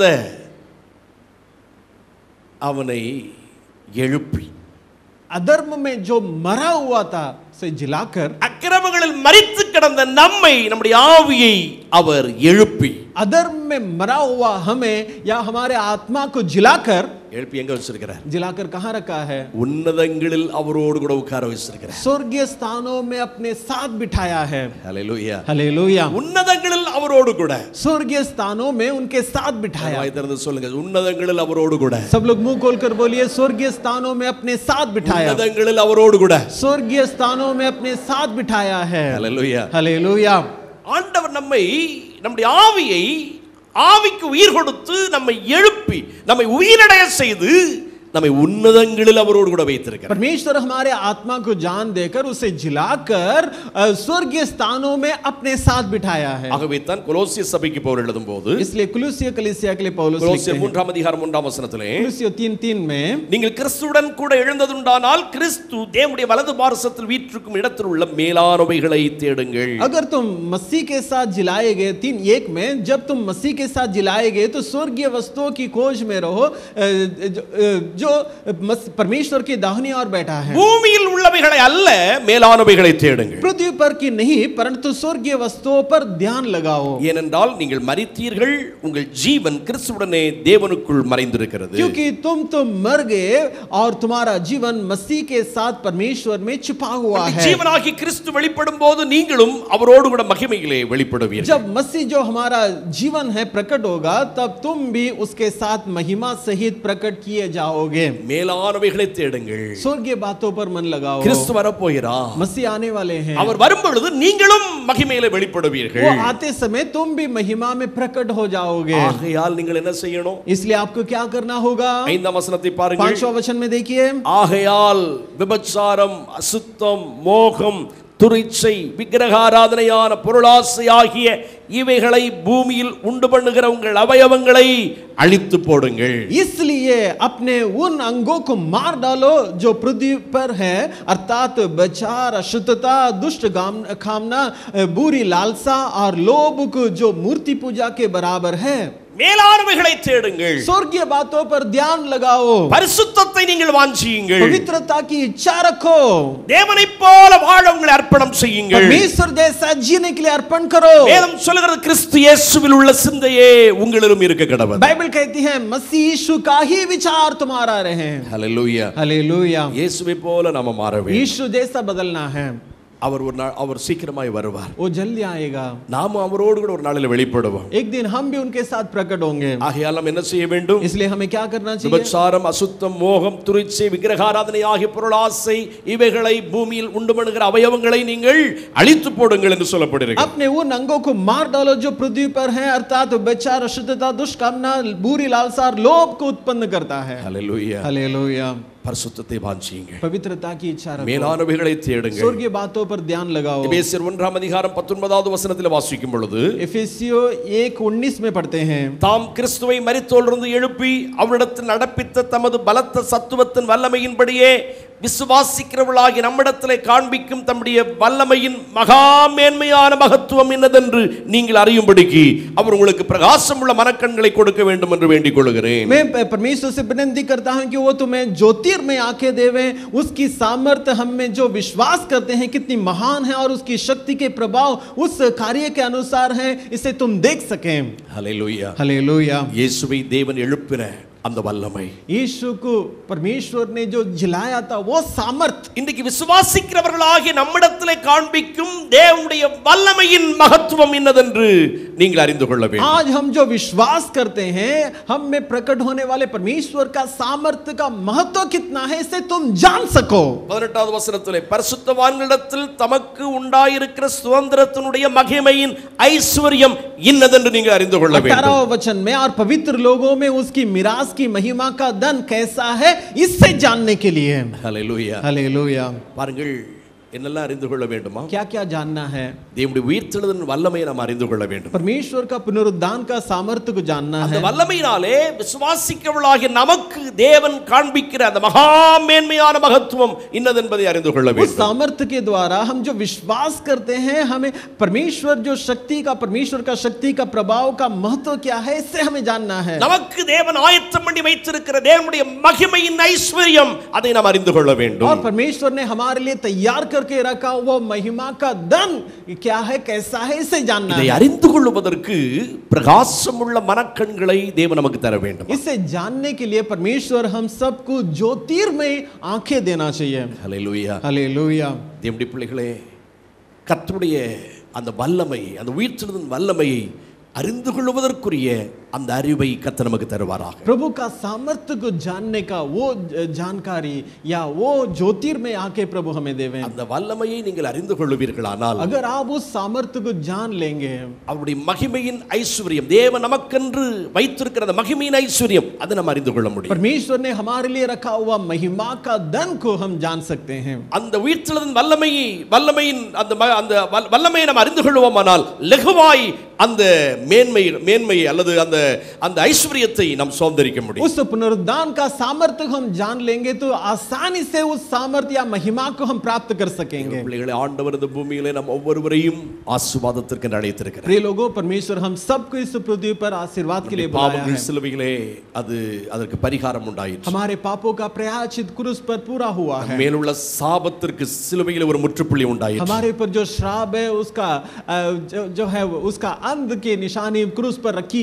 அவனை எழுப்பி, अधर्म में जो मरा हुआ था से जिलाकर, அக்கிரமங்களில் மரித்து கிடந்த நம்மை நம்முடைய ஆவியை அவர் எழுப்பி, अधर्म में मरा हुआ हमें या हमारे आत्मा को जिलाकर, எழுப்பி எங்க வச்சிருக்கிறார்? जिलाकर कहां रखा है? உன்னதங்களில் அவரோடு கூட உட்கார வச்சிருக்கிறார். स्वर्गीय स्थानों में अपने साथ बिठाया है. ஹalleluya. हालेलुया. உன்னதங்களில் அவரோடு கூட, स्वर्गीय स्थानों में उनके साथ बिठाया. வாய் திறந்து சொல்லுங்க, உன்னதங்களில் அவரோடு கூட. सब लोग मुंह खोलकर बोलिए, स्वर्गीय स्थानों में अपने साथ बिठाया. உன்னதங்களில் அவரோடு கூட. स्वर्गीय स्थानों में अपने साथ बिठाया है. ஹalleluya. हालेलुया. ஆண்டவர் நம்மை நம்முடைய ஆவியை ஆவிக்கு உயிர் கொடுத்து நம்மை எழுப்பி நம்மை உயிரடைய செய்து நம்மை உன்னதங்களில் அவரோடு கூட வைத்திருக்கிறார். परमेश्वर हमारे आत्मा को जान देकर उसे जिलाकर स्वर्गीय स्थानों में अपने साथ बिठाया है. ஆகவே தான் கொலோசிய சபைக்கு பவுல் எழுதும்போது, इसलिए कुलुस्सी कलीसिया के लिए पौलुस लिखते கொலோசியர் हैं மூன்றாம் அதிகாரம் மூன்றாம் வசனத்திலே, कुलुस्सी तीन तीन में, நீங்கள் கிறிஸ்துவுடன் கூட எழுந்ததுண்டானால் கிறிஸ்து தேவனுடைய வலது பாரசத்தில் வீற்றிருக்கும் இடத்தில் உள்ள மேலானவைகளை தேடுங்கள். अगर तुम मसीह के साथ जिलाए गए, तीन एक में, जब तुम मसीह के साथ जिलाए गए तो स्वर्गीय वस्तुओं की खोज में रहो जो जो परमेश्वर की दाहिनी ओर बैठा है. பூமியில் உள்ளவைகளை அல்ல, மேலானவைகளை தேடுங்கள். पृथ्वी पर की नहीं परंतु स्वर्गीय वस्तुओं पर ध्यान लगाओ. ஏனென்றால் நீங்கள் மரித்தீர்கள், உங்கள் ஜீவன் கிறிஸ்துவுடனே தேவனுக்குள் மறைந்திருக்கிறது. क्योंकि तुम तो मर गए और तुम्हारा जीवन मसीह के साथ परमेश्वर में छिपा हुआ है. ஜீவனாகி கிறிஸ்து வெளிப்படும் போது நீங்களும் அவரோடு கூட மகிமையிலே வெளிப்படுவீர்கள். जब मसीह जो हमारा जीवन है प्रकट होगा तब तुम भी उसके साथ महिमा सहित प्रकट किए जाओगे. जाओगे। மேலானவைகளை தேடுங்கள். स्वर्गीय बातों पर मन लगाओ। கிறிஸ்து வரப்போகிறார். मसीह आने वाले हैं। அவர் வரும்பொழுது நீங்களும் மகிமையிலே வெளிப்படுவீர்கள். वो आते समय तुम भी महिमा में प्रकट हो जाओगे। ஆகையால் நீங்கள் என்ன செய்யணும்? इसलिए आपको क्या करना होगा? ஐந்தாம் வசனத்தை பாருங்கள். पांचवां वचन में देखिए, ஆகையால் விபச்சாரம், அசுத்தம், மோகம், துரிச்சை, விக்கிரகாராதனையான பொருளாசை ஆகிய இவைகளை பூமியில் உண்டு பண்ணுகிற உங்கள் அவயவங்களை அழித்து போடுங்கள். इसलिए अपने उन अंगों को मार डालो जो पृथ्वी पर है, अर्थात व्यभिचार, अशुद्धता, दुष्ट कामना, बुरी लालसा और लोभ को जो मूर्ति पूजा के बराबर है। மேலானவைகளை தேடுங்கள். स्वर्गीय बातों पर ध्यान लगाओ. பரிசுத்தத்தை நீங்கள் வாஞ்சியுங்கள். पवित्रता की इच्छा रखो. தேவனைப் போல வாழ உங்களை அர்ப்பணம் செய்யுங்கள். परमेश्वर जैसा जीने के लिए अर्पण करो. வேதம் சொல்கிறது கிறிஸ்து இயேசுவில் உள்ள சிந்தையே உங்களிலும் இருக்க கடவுது. बाइबल कहती है मसीह यीशु का ही विचार तुम्हारा रहे. हालेलुया, हालेलुया. இயேசுவை போல நாம மாற வேண்டும். यीशु जैसा बदलना है. அவர் ஒரு நாள் அவர் சீக்கிரமாய் வருவார். वो जल्दी आएगा. நாம அவரோடு கூட ஒரு நாளில் வெளிப்படுவோம். एक दिन हम भी उनके साथ प्रकट होंगे. ஆகையால் நாம் என்ன செய்ய வேண்டும்? इसलिए हमें क्या करना चाहिए? விபச்சாரம், அசுத்தம், மோகம், துரிச்சை, விக்கிரகாராதனை ஆகிய பொருளாசை இவைகளை பூமியில் உண்டு பண்ணுகிற அவயவங்களை நீங்கள் அழித்து போடுங்கள் என்று சொல்லப்படுகிறது. अपने उन अंगों को मार डालो जो पृथ्वी पर है, अर्थात व्यभिचार, अशुद्धता, दुष्ट कामना, बुरी लालसा, लोभ को उत्पन्न करता है. हालेलुया, हालेलुया. பரிசுத்தத்தை வாஞ்சியுங்கள். पवित्रता की इच्छा रखो. மேலானவைகளை தேடுங்கள். स्वर्गीय बातों पर ध्यान लगाओ. எபேசியர் ஒன்றாம் அதிகாரம் பத்தொன்பதாவது வசனத்தில் வாசிக்கும் பொழுது एफेसियों एक उन्नीस में पढ़ते हैं, தாம் கிறிஸ்துவை மரித்தோரிலிருந்து எழுப்பி அவரிடத்தில் நடப்பித்த தமது பலத்த சத்துவத்தின் வல்லமையின்படியே விசுவாசிக்கிறவர்களாகிய நம்மிடத்திலே காண்பிக்கும் தம்முடைய வல்லமையின் மகா மேன்மையான மகத்துவம் என்னதென்று நீங்கள் அறியும்படிக்கு அவர் உங்களுக்கு பிரகாசம் உள்ள மனக்கண்களை கொடுக்க வேண்டும் என்று வேண்டிக் கொள்கிறேன். मैं परमेश्वर से विनती करता हूं कि वो तुम्हें ज्योतिर्मय आंखें देवे, उसकी सामर्थ्य हम में जो विश्वास करते हैं कितनी महान है और उसकी शक्ति के प्रभाव उस कार्य के अनुसार है, इसे तुम देख सकें. हालेलुया, हालेलुया. இயேசுவை தேவன் எழுப்பின அந்த வல்லமை, यीशु को परमेश्वर ने जो जिलाया था वो सामर्थ இன்றைக்கு விசுவாசிக்கிறவர்களாகிய நம்மிடத்திலே காண்பிக்கும் தேவனுடைய வல்லமையின் மகத்துவம் என்னதென்று நீங்கள் அறிந்து கொள்ள வேண்டும். आज हम जो विश्वास करते हैं हम में प्रकट होने वाले परमेश्वर का सामर्थ्य का महत्व कितना है इसे तुम जान सको. பதினெட்டாவது வசனத்திலே பரிசுத்தவான்களிடத்தில் தமக்கு உண்டாயிருக்கிற சுதந்திரத்தினுடைய மகிமையின் ஐஸ்வர்யம் இன்னதென்று நீங்கள் அறிந்து கொள்ள வேண்டும். अठारहवें वचन में और पवित्र लोगों में उसकी मिरास की महिमा का धन कैसा है इससे जानने के लिए. हालेलुया, हालेलुया. பாருங்கள், என்னெல்லாம் அறிந்து கொள்ள வேண்டுமா? क्या क्या जानना है? தேவனுடைய உயிர்த்தெழுதலின் வல்லமையை நாம் அறிந்து கொள்ள வேண்டும். परमेश्वर का पुनरुत्थान का सामर्थ्य को जानना है. அந்த வல்லமையினாலே விசுவாசிக்கிறவர்களாகிய நமக்கு தேவன் காண்பிக்கிற அந்த மகா மேன்மையான மகத்துவம் இன்னதென்பதை அறிந்து கொள்ள வேண்டும். उस सामर्थ्य के द्वारा हम जो विश्वास करते हैं हमें परमेश्वर जो शक्ति का परमेश्वर का शक्ति का प्रभाव का महत्व क्या है इससे हमें जानना है. நமக்கு தேவன் ஆயத்தம் பண்ணி வைத்திருக்கிற தேவனுடைய மகிமையின் ஐஸ்வர்யம் அதை நாம் அறிந்து கொள்ள வேண்டும். और परमेश्वर ने हमारे लिए तैयार करके रखा वो महिमा का धन क्या है कैसा है इसे जानना है. இதை அறிந்து கொள்வதற்கு பிரகாசமுள்ள மனக்கண்களை தேவன் நமக்கு தர வேண்டும். इसे जानने के लिए परमेश्वर हम सबको ज्योतिर्मय आंखें देना चाहिए. हालेलुया, हालेलुया. தேவனுடைய பிள்ளைகளே, கர்த்தருடைய அந்த வல்லமை, அந்த உயிர்த்தெழுதலின் வல்லமையை அறிந்து கொள்வதற்குரிய அந்த அறிவை கர்த்தர் நமக்கு தருவாராக. प्रभु का सामर्थ्य को जानने का वो जानकारी या वो ज्योतिर्मय आंखें प्रभु हमें देवे. அந்த வல்லமையை நீங்கள் அறிந்து கொள்வீர்களானால் अगर आप उस सामर्थ्य को जान लेंगे, அவருடைய மகிமையின் ஐஸ்வர்யம், தேவன் நமக்கென்று வைத்திருக்கிற அந்த மகிமையின் ஐஸ்வர்யம் அதை நாம் அறிந்து கொள்ள முடியும். परमेश्वर ने हमारे लिए रखा हुआ महिमा का धन को हम जान सकते हैं. அந்த உயிர்த்தெழுதலின் வல்லமையை வல்லமையின் அந்த அந்த வல்லமையை நாம் அறிந்து கொள்வோமானால் லகுவாய் அந்த மேன்மை மேன்மை அல்லது அந்த அந்த ஐஸ்வரியத்தை நாம் சுதந்தரிக்க முடியும். उस पुनरुत्थान का सामर्थ्य हम जान लेंगे तो आसानी से उस सामर्थ्य या महिमा को हम प्राप्त कर सकेंगे. பிள்ளைகளே, ஆண்டவர் இந்த பூமியிலே நாம் ஒவ்வொருவரையும் ஆசீர்வாதத்திற்கு அழைத்திருக்கிறார். प्रिय लोगों, परमेश्वर हम सबको इस पृथ्वी पर आशीर्वाद के लिए बुलाया है. பாவங்கள் சிலுவையிலே அது அதற்கு பரிகாரம் உண்டாயிற்று. हमारे पापों का प्रायश्चित क्रूस पर पूरा हुआ है. மேலுள்ள சாபத்திற்கு சிலுவையிலே ஒரு முற்றுப்புள்ளி உண்டாயிற்று. हमारे ऊपर जो श्राप है उसका जो, जो है उसका अंत की निशानी क्रूस पर रखी जा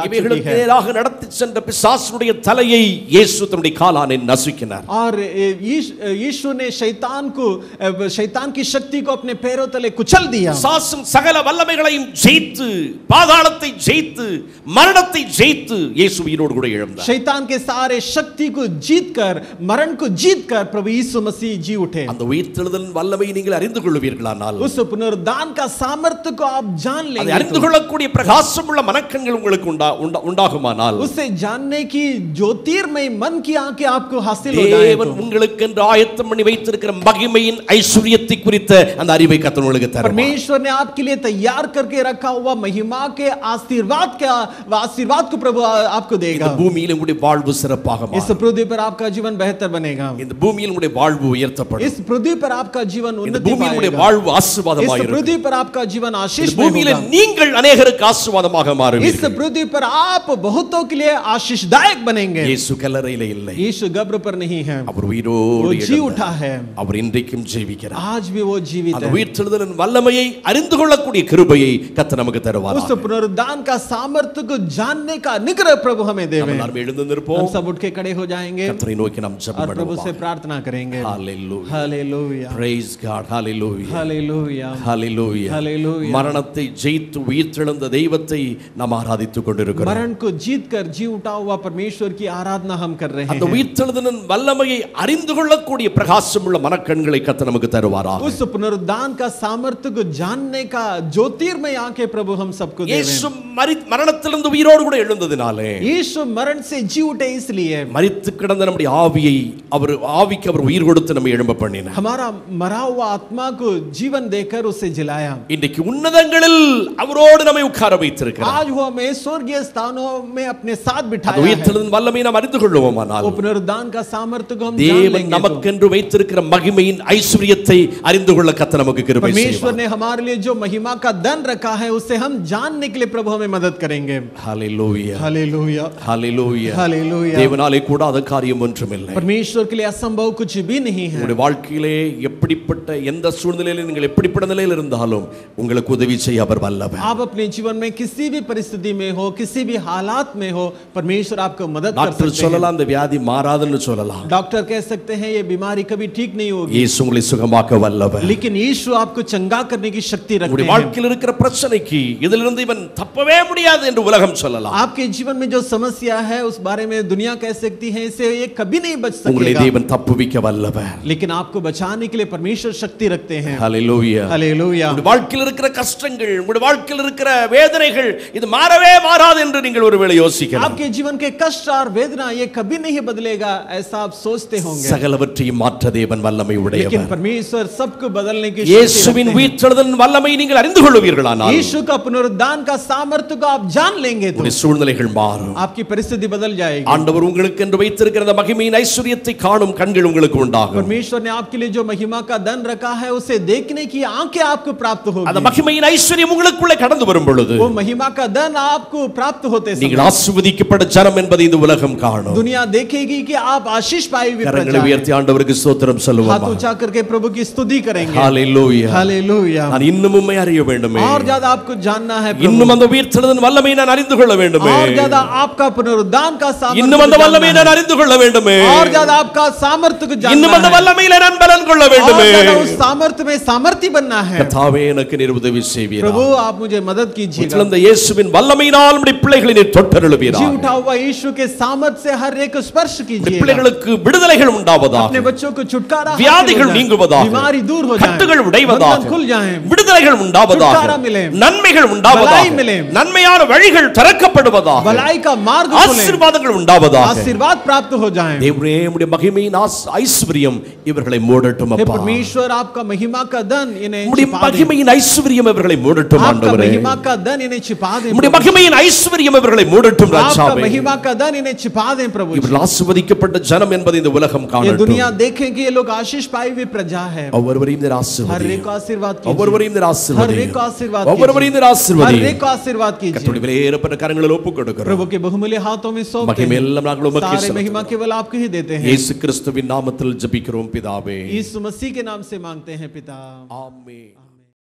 जा चुकी இவைகளுக்கு है நேராக நடத்தி சென்ற பிசாசுடைய தலையை இயேசு தன்னுடைய காலாலே நசுக்கினார். और यीशु यीशु ने शैतान को शैतान की शक्ति को अपने पैरों तले कुचल दिया. சாசும் சகல வல்லமைகளையும் ஜெயித்து பாதாளத்தை ஜெயித்து மரணத்தை ஜெயித்து இயேசு உயிரோடு கூட எழுந்தார். शैतान के सारे शक्ति को जीतकर मरण को जीतकर प्रभु यीशु मसीह जी उठे. அந்த உயிர்த்தெழுதலின் வல்லமையை நீங்கள் அறிந்து கொள்வீர்களானால் उस पुनरुद्धान का सामर्थ्य को आप जान लेंगे. அதை அறிந்து கொள்ளக்கூடிய பிரகாசமுள்ள மனக்கண்கள் உங்களுக்கு உண்டாகுமானால் उसे जानने की ज्योतिर्मय मन की आंखें आपको हासिल हो जाए. தேவன் உங்களுக்கு என்று ஆயத்தம் பண்ணி வைத்திருக்கிற மகிமையின் ஐஸ்வரியத்தை குறித்த அந்த அறிவை கர்த்தர் உங்களுக்கு தருவார். परमेश्वर ने आपके लिए तैयार करके रखा हुआ महिमा के आशीर्वाद के आशीर्वाद को प्रभु आपको देगा. இந்த பூமியில் உங்களுடைய வாழ்வு சிறப்பாக மாறும். इस पृथ्वी पर आपका जीवन बेहतर बनेगा. இந்த பூமியில் உங்களுடைய வாழ்வு உயர்த்தப்படும். इस पृथ्वी पर आपका जीवन இந்த उन्नति பூமியில் உங்களுடைய पाएगा. வாழ்வு ஆசீர்வாதமாக इस இருக்கும். पृथ्वी पर आपका जीवन आशीष இந்த में பூமியில் होगा. நீங்கள் अनेகருக்கு ஆசீர்வாதமாக इस மாறுவீர்கள். पृथ्वी पर आप बहुतों के लिए आशीषदायक बनेंगे. இயேசு கல்லறையிலே இல்லை. यीशु कब्र पर नहीं है, அவர் உயிரோடு वो जी எழுந்தார். उठा है. அவர் இன்றைக்கும் ஜீவிக்கிறார். आज भी वो जीवित அந்த है. உயிர்த்தெழுதலின் வல்லமையை அறிந்து கொள்ளக்கூடிய கிருபையை கர்த்தர் நமக்கு தருவார். उस पुनरुद्धान का सामर्थ्य को जानने का अनुग्रह प्रभु हमें देवे. நாம் எழுந்து நிற்போம். हम सब उठ के खड़े हो जाएंगे கர்த்தரை நோக்கி நாம் और ஜெபம் प्रभु से பண்ணுவோம். प्रार्थना करेंगे. Hallelujah. हालेलुया, Praise God. Hallelujah. हालेलुया, Hallelujah. हालेलुया. மரணத்தை ஜெயித்து உயிர்த்தெழுந்த தெய்வத்தை நாம் ஆராதித்துக் கொண்டிருக்கிறோம். मरण को जीतकर जी उठा हुआ परमेश्वर की आराधना हम कर रहे அந்த हैं. உயிர்த்தெழுதலின் வல்லமையை அறிந்து கொள்ளக்கூடிய பிரகாசமுள்ள மனக்கண்களை கர்த்தர் நமக்கு தருவாராக. उस पुनरुद्धान का सामर्थ्य को जानने का ज्योतिर्मय आंखें प्रभु हम सबको देवे. இயேசு மரணத்திலிருந்து உயிரோடு கூட எழுந்ததினாலே यीशु मरण से जी उठे इसलिए மரித்து கிடந்த நம்முடைய ஆவியை அவர் ஆவிக்கு அவர் உயிர் கொடுத்து நம்மை எழும்ப பண்ணினார். हमारा मरा हुआ आत्मा को जीवन देकर उसे जिलाया. இன்றைக்கு உன்னதங்களில் அவரோடு நம்மை உட்கார வைத்திருக்கிறார். आज वो हमें स्वर्गीय स्थानों में अपने साथ அந்த बिठाया है. உயிர்த்தெழுதலின் வல்லமையை நாம் அறிந்து கொள்வோமானால் वो पुनरुद्धान का सामर्थ्य को हम जान தேவன் लेंगे. நமக்கென்று வைத்திருக்கிற மகிமையின் ஐஸ்வரியத்தை அறிந்து கொள்ள கர்த்தர் நமக்கு கிருபை परमेश्वर செய்வார். ने हमारे लिए जो महिमा का धन रखा है उसे हम जानने के लिए प्रभु हमें मदद करेंगे. Hallelujah. हालेलुया, Hallelujah. हालेलुया. தேவனாலே கூடாத காரியம் ஒன்றுமில்லை. परमेश्वर के लिए असंभव कुछ भी नहीं है. உங்களுடைய வாழ்க்கையிலே எப்படிப்பட்ட எந்த சூழ்நிலையில நீங்கள் எப்படிப்பட்ட நிலையில் இருந்தாலும் உங்களுக்கு உதவி செய்ய அவர் வல்லவர். आप अपने जीवन में किसी भी परिस्थिति में हो, किसी भी हालात में हो, परमेश्वर आपको मदद कर டாக்டர் सकते हैं. சொல்லலாம் அந்த வியாதி மாறாதுன்னு சொல்லலாம். डॉक्टर कह सकते हैं ये बीमारी कभी ठीक नहीं होगी, இயேசு உங்களை சுகமாக்க வல்லவர். लेकिन यीशु आपको चंगा करने की शक्ति रखते உங்களுடைய हैं. வாழ்க்கையில் இருக்கிற பிரச்சனைக்கு இதிலிருந்து இவன் தப்பவே முடியாது என்று உலகம் சொல்லலாம். आपके जीवन में जो समस्या है उस बारे में दुनिया कह सकती है इसे ये कभी नहीं बच உங்களை सकेगा, தேவன் தப்புவிக்க வல்லவர். लेकिन आपको बचाने के लिए परमेश्वर शक्ति रखते हैं. Hallelujah. हालेलुया. உங்களுடைய வாழ்க்கையில் இருக்கிற கஷ்டங்கள், உங்களுடைய வாழ்க்கையில் இருக்கிற வேதனைகள் இது மாறவே மாறாது என்று நீங்கள் ஒருவேளை யோசிக்கலாம். आपके जीवन के कष्ट और वेदना ये कभी नहीं बदलेगा ऐसा आप सोचते होंगे, சகலவற்றையும் மாற்ற தேவன் வல்லமை लेकिन உடையவர். परमेश्वर सबको बदलने की शक्ति இயேசுவின் रखते हैं. உயிர்த்தெழுதலின் வல்லமை நீங்கள் அறிந்து கொள்வீர்களானால் यीशु का पुनरुद्धान का सामर्थ्य को आप जान लेंगे तो உங்களுடைய சூழ்நிலைகள் மாறும். आपकी परिस्थिति बदल जाएगी. ஆண்டவர் உங்களுக்கு என்று வைத்திருக்கிற அந்த மகிமையின் ஐஸ்வரியத்தை காணும் கண்கள் உங்களுக்கு உண்டாகும். परमेश्वर ने आपके लिए जो महिमा का धन रखा है उसे देखने की आंखें आपको प्राप्त அந்த होगी. மகிமையின் ஐஸ்வரியம் உங்களுக்குள்ளே கடந்து வரும் பொழுது वो महिमा का धन आपको प्राप्त होते நீங்கள் समय ஆசீர்வதிக்கப்பட்ட ஜனம் என்பதை இந்த உலகம் காணும். दुनिया देखेगी कि आप आशीष पाए हुए கரங்களை प्रजा हैं. உயர்த்தி ஆண்டவருக்கு ஸ்தோத்திரம் हाथ சொல்லுவோம். ऊंचा करके प्रभु की स्तुति करेंगे. ஹalleluya. हालेलुया. நான் இன்னும் உம்மை அறிய வேண்டுமே. और ज्यादा आपको जानना है प्रभु. இன்னும் அந்த உயிர்த்தெழுதலின் வல்லமையை நான் அறிந்து கொள்ள வேண்டுமே. और ज्यादा आपका पुनरुद्धान का இன்னும் அந்த सामर्थ्य வல்லமையை जानना நான் है. அறிந்து கொள்ள வேண்டுமே. और ज्यादा आपका सामर्थ्य को जानना இன்னும் அந்த है. வல்லமையிலே நான் பலன் கொள்ள और வேண்டுமே. ज्यादा उस सामर्थ्य में सामर्थ्य बनना है. கர்த்தாவே எனக்கு நீர் உதவி செய்வீராக. प्रभु आप मुझे मदद कीजिएगा. உயிர்த்தெழுந்த இயேசுவின் வல்லமையினால் நம்முடைய பிள்ளைகளை நீர் जी தொட்டருளுவீராக. उठा हुआ यीशु के सामर्थ्य से हर एक स्पर्श நம்முடைய कीजिएगा. பிள்ளைகளுக்கு விடுதலைகள் உண்டாவதாக. अपने बच्चों को छुटकारा हासिल வியாதிகள் हो जाए. நீங்குவதாக. बीमारी दूर हो जाए. கட்டுகள் உடைவதாக. बंधन खुल जाए. விடுதலைகள் உண்டாவதாக. छुटकारा मिले. நன்மைகள் உண்டாவதாக. भलाई मिले. நன்மையான வழிகள் திறக்கப்படுவதாக. भलाई का मार्ग खुले. ஆசீர்வாதங்கள் உண்டாவதாக. आशीर्वाद प्राप्त हो जाए. தேவனே உம்முடைய மகிமையின் ஆஸ்- ஐஸ்வரியம் இவர்களை மூடட்டும் हे அப்பா. परमेश्वर आपका महिमा का धन इन्हें உம்முடைய छिपा दे. மகிமையின் ஐஸ்வரியம் இவர்களை மூடட்டும் आपका ஆண்டவரே. महिमा का धन इन्हें छिपा दे. உம்முடைய மகிமையின் ஐஸ்வரியம் இவர்களை மூடட்டும் आपका ராஜாவே. महिमा का धन इन्हें छिपा दे प्रभु. இவர்கள் ஆசீர்வதிக்கப்பட்ட ஜனம் என்பதை இந்த உலகம் ये காணட்டும். दुनिया देखे कि ये लोग आशीष पाई हुई प्रजा है. ஒவ்வொருவரையும் நீர் हर ஆசீர்வதியும். एक को आशीर्वाद कीजिए. ஒவ்வொருவரையும் நீர் हर एक ஆசீர்வதியும். को आशीर्वाद ஒவ்வொருவரையும் நீர் हर ஆசீர்வதியும். एक को आशीर्वाद कीजिए. கர்த்தருடைய விலையேறப்பட்ட கரங்களில் ஒப்புக் கொடுக்கிறோம். प्रभु के बहुमूल्य हाथों में सौंपते மகிமை हैं. எல்லாம் நாங்கள் உமக்கே सारे महिमा செலுத்துகிறோம். केवल आपको ही देते हैं. இயேசு கிறிஸ்துவின் நாமத்தில் ஜெபிக்கிறோம் பிதாவே. यीशु मसीह के नाम से मांगते हैं पिता. ஆமென்.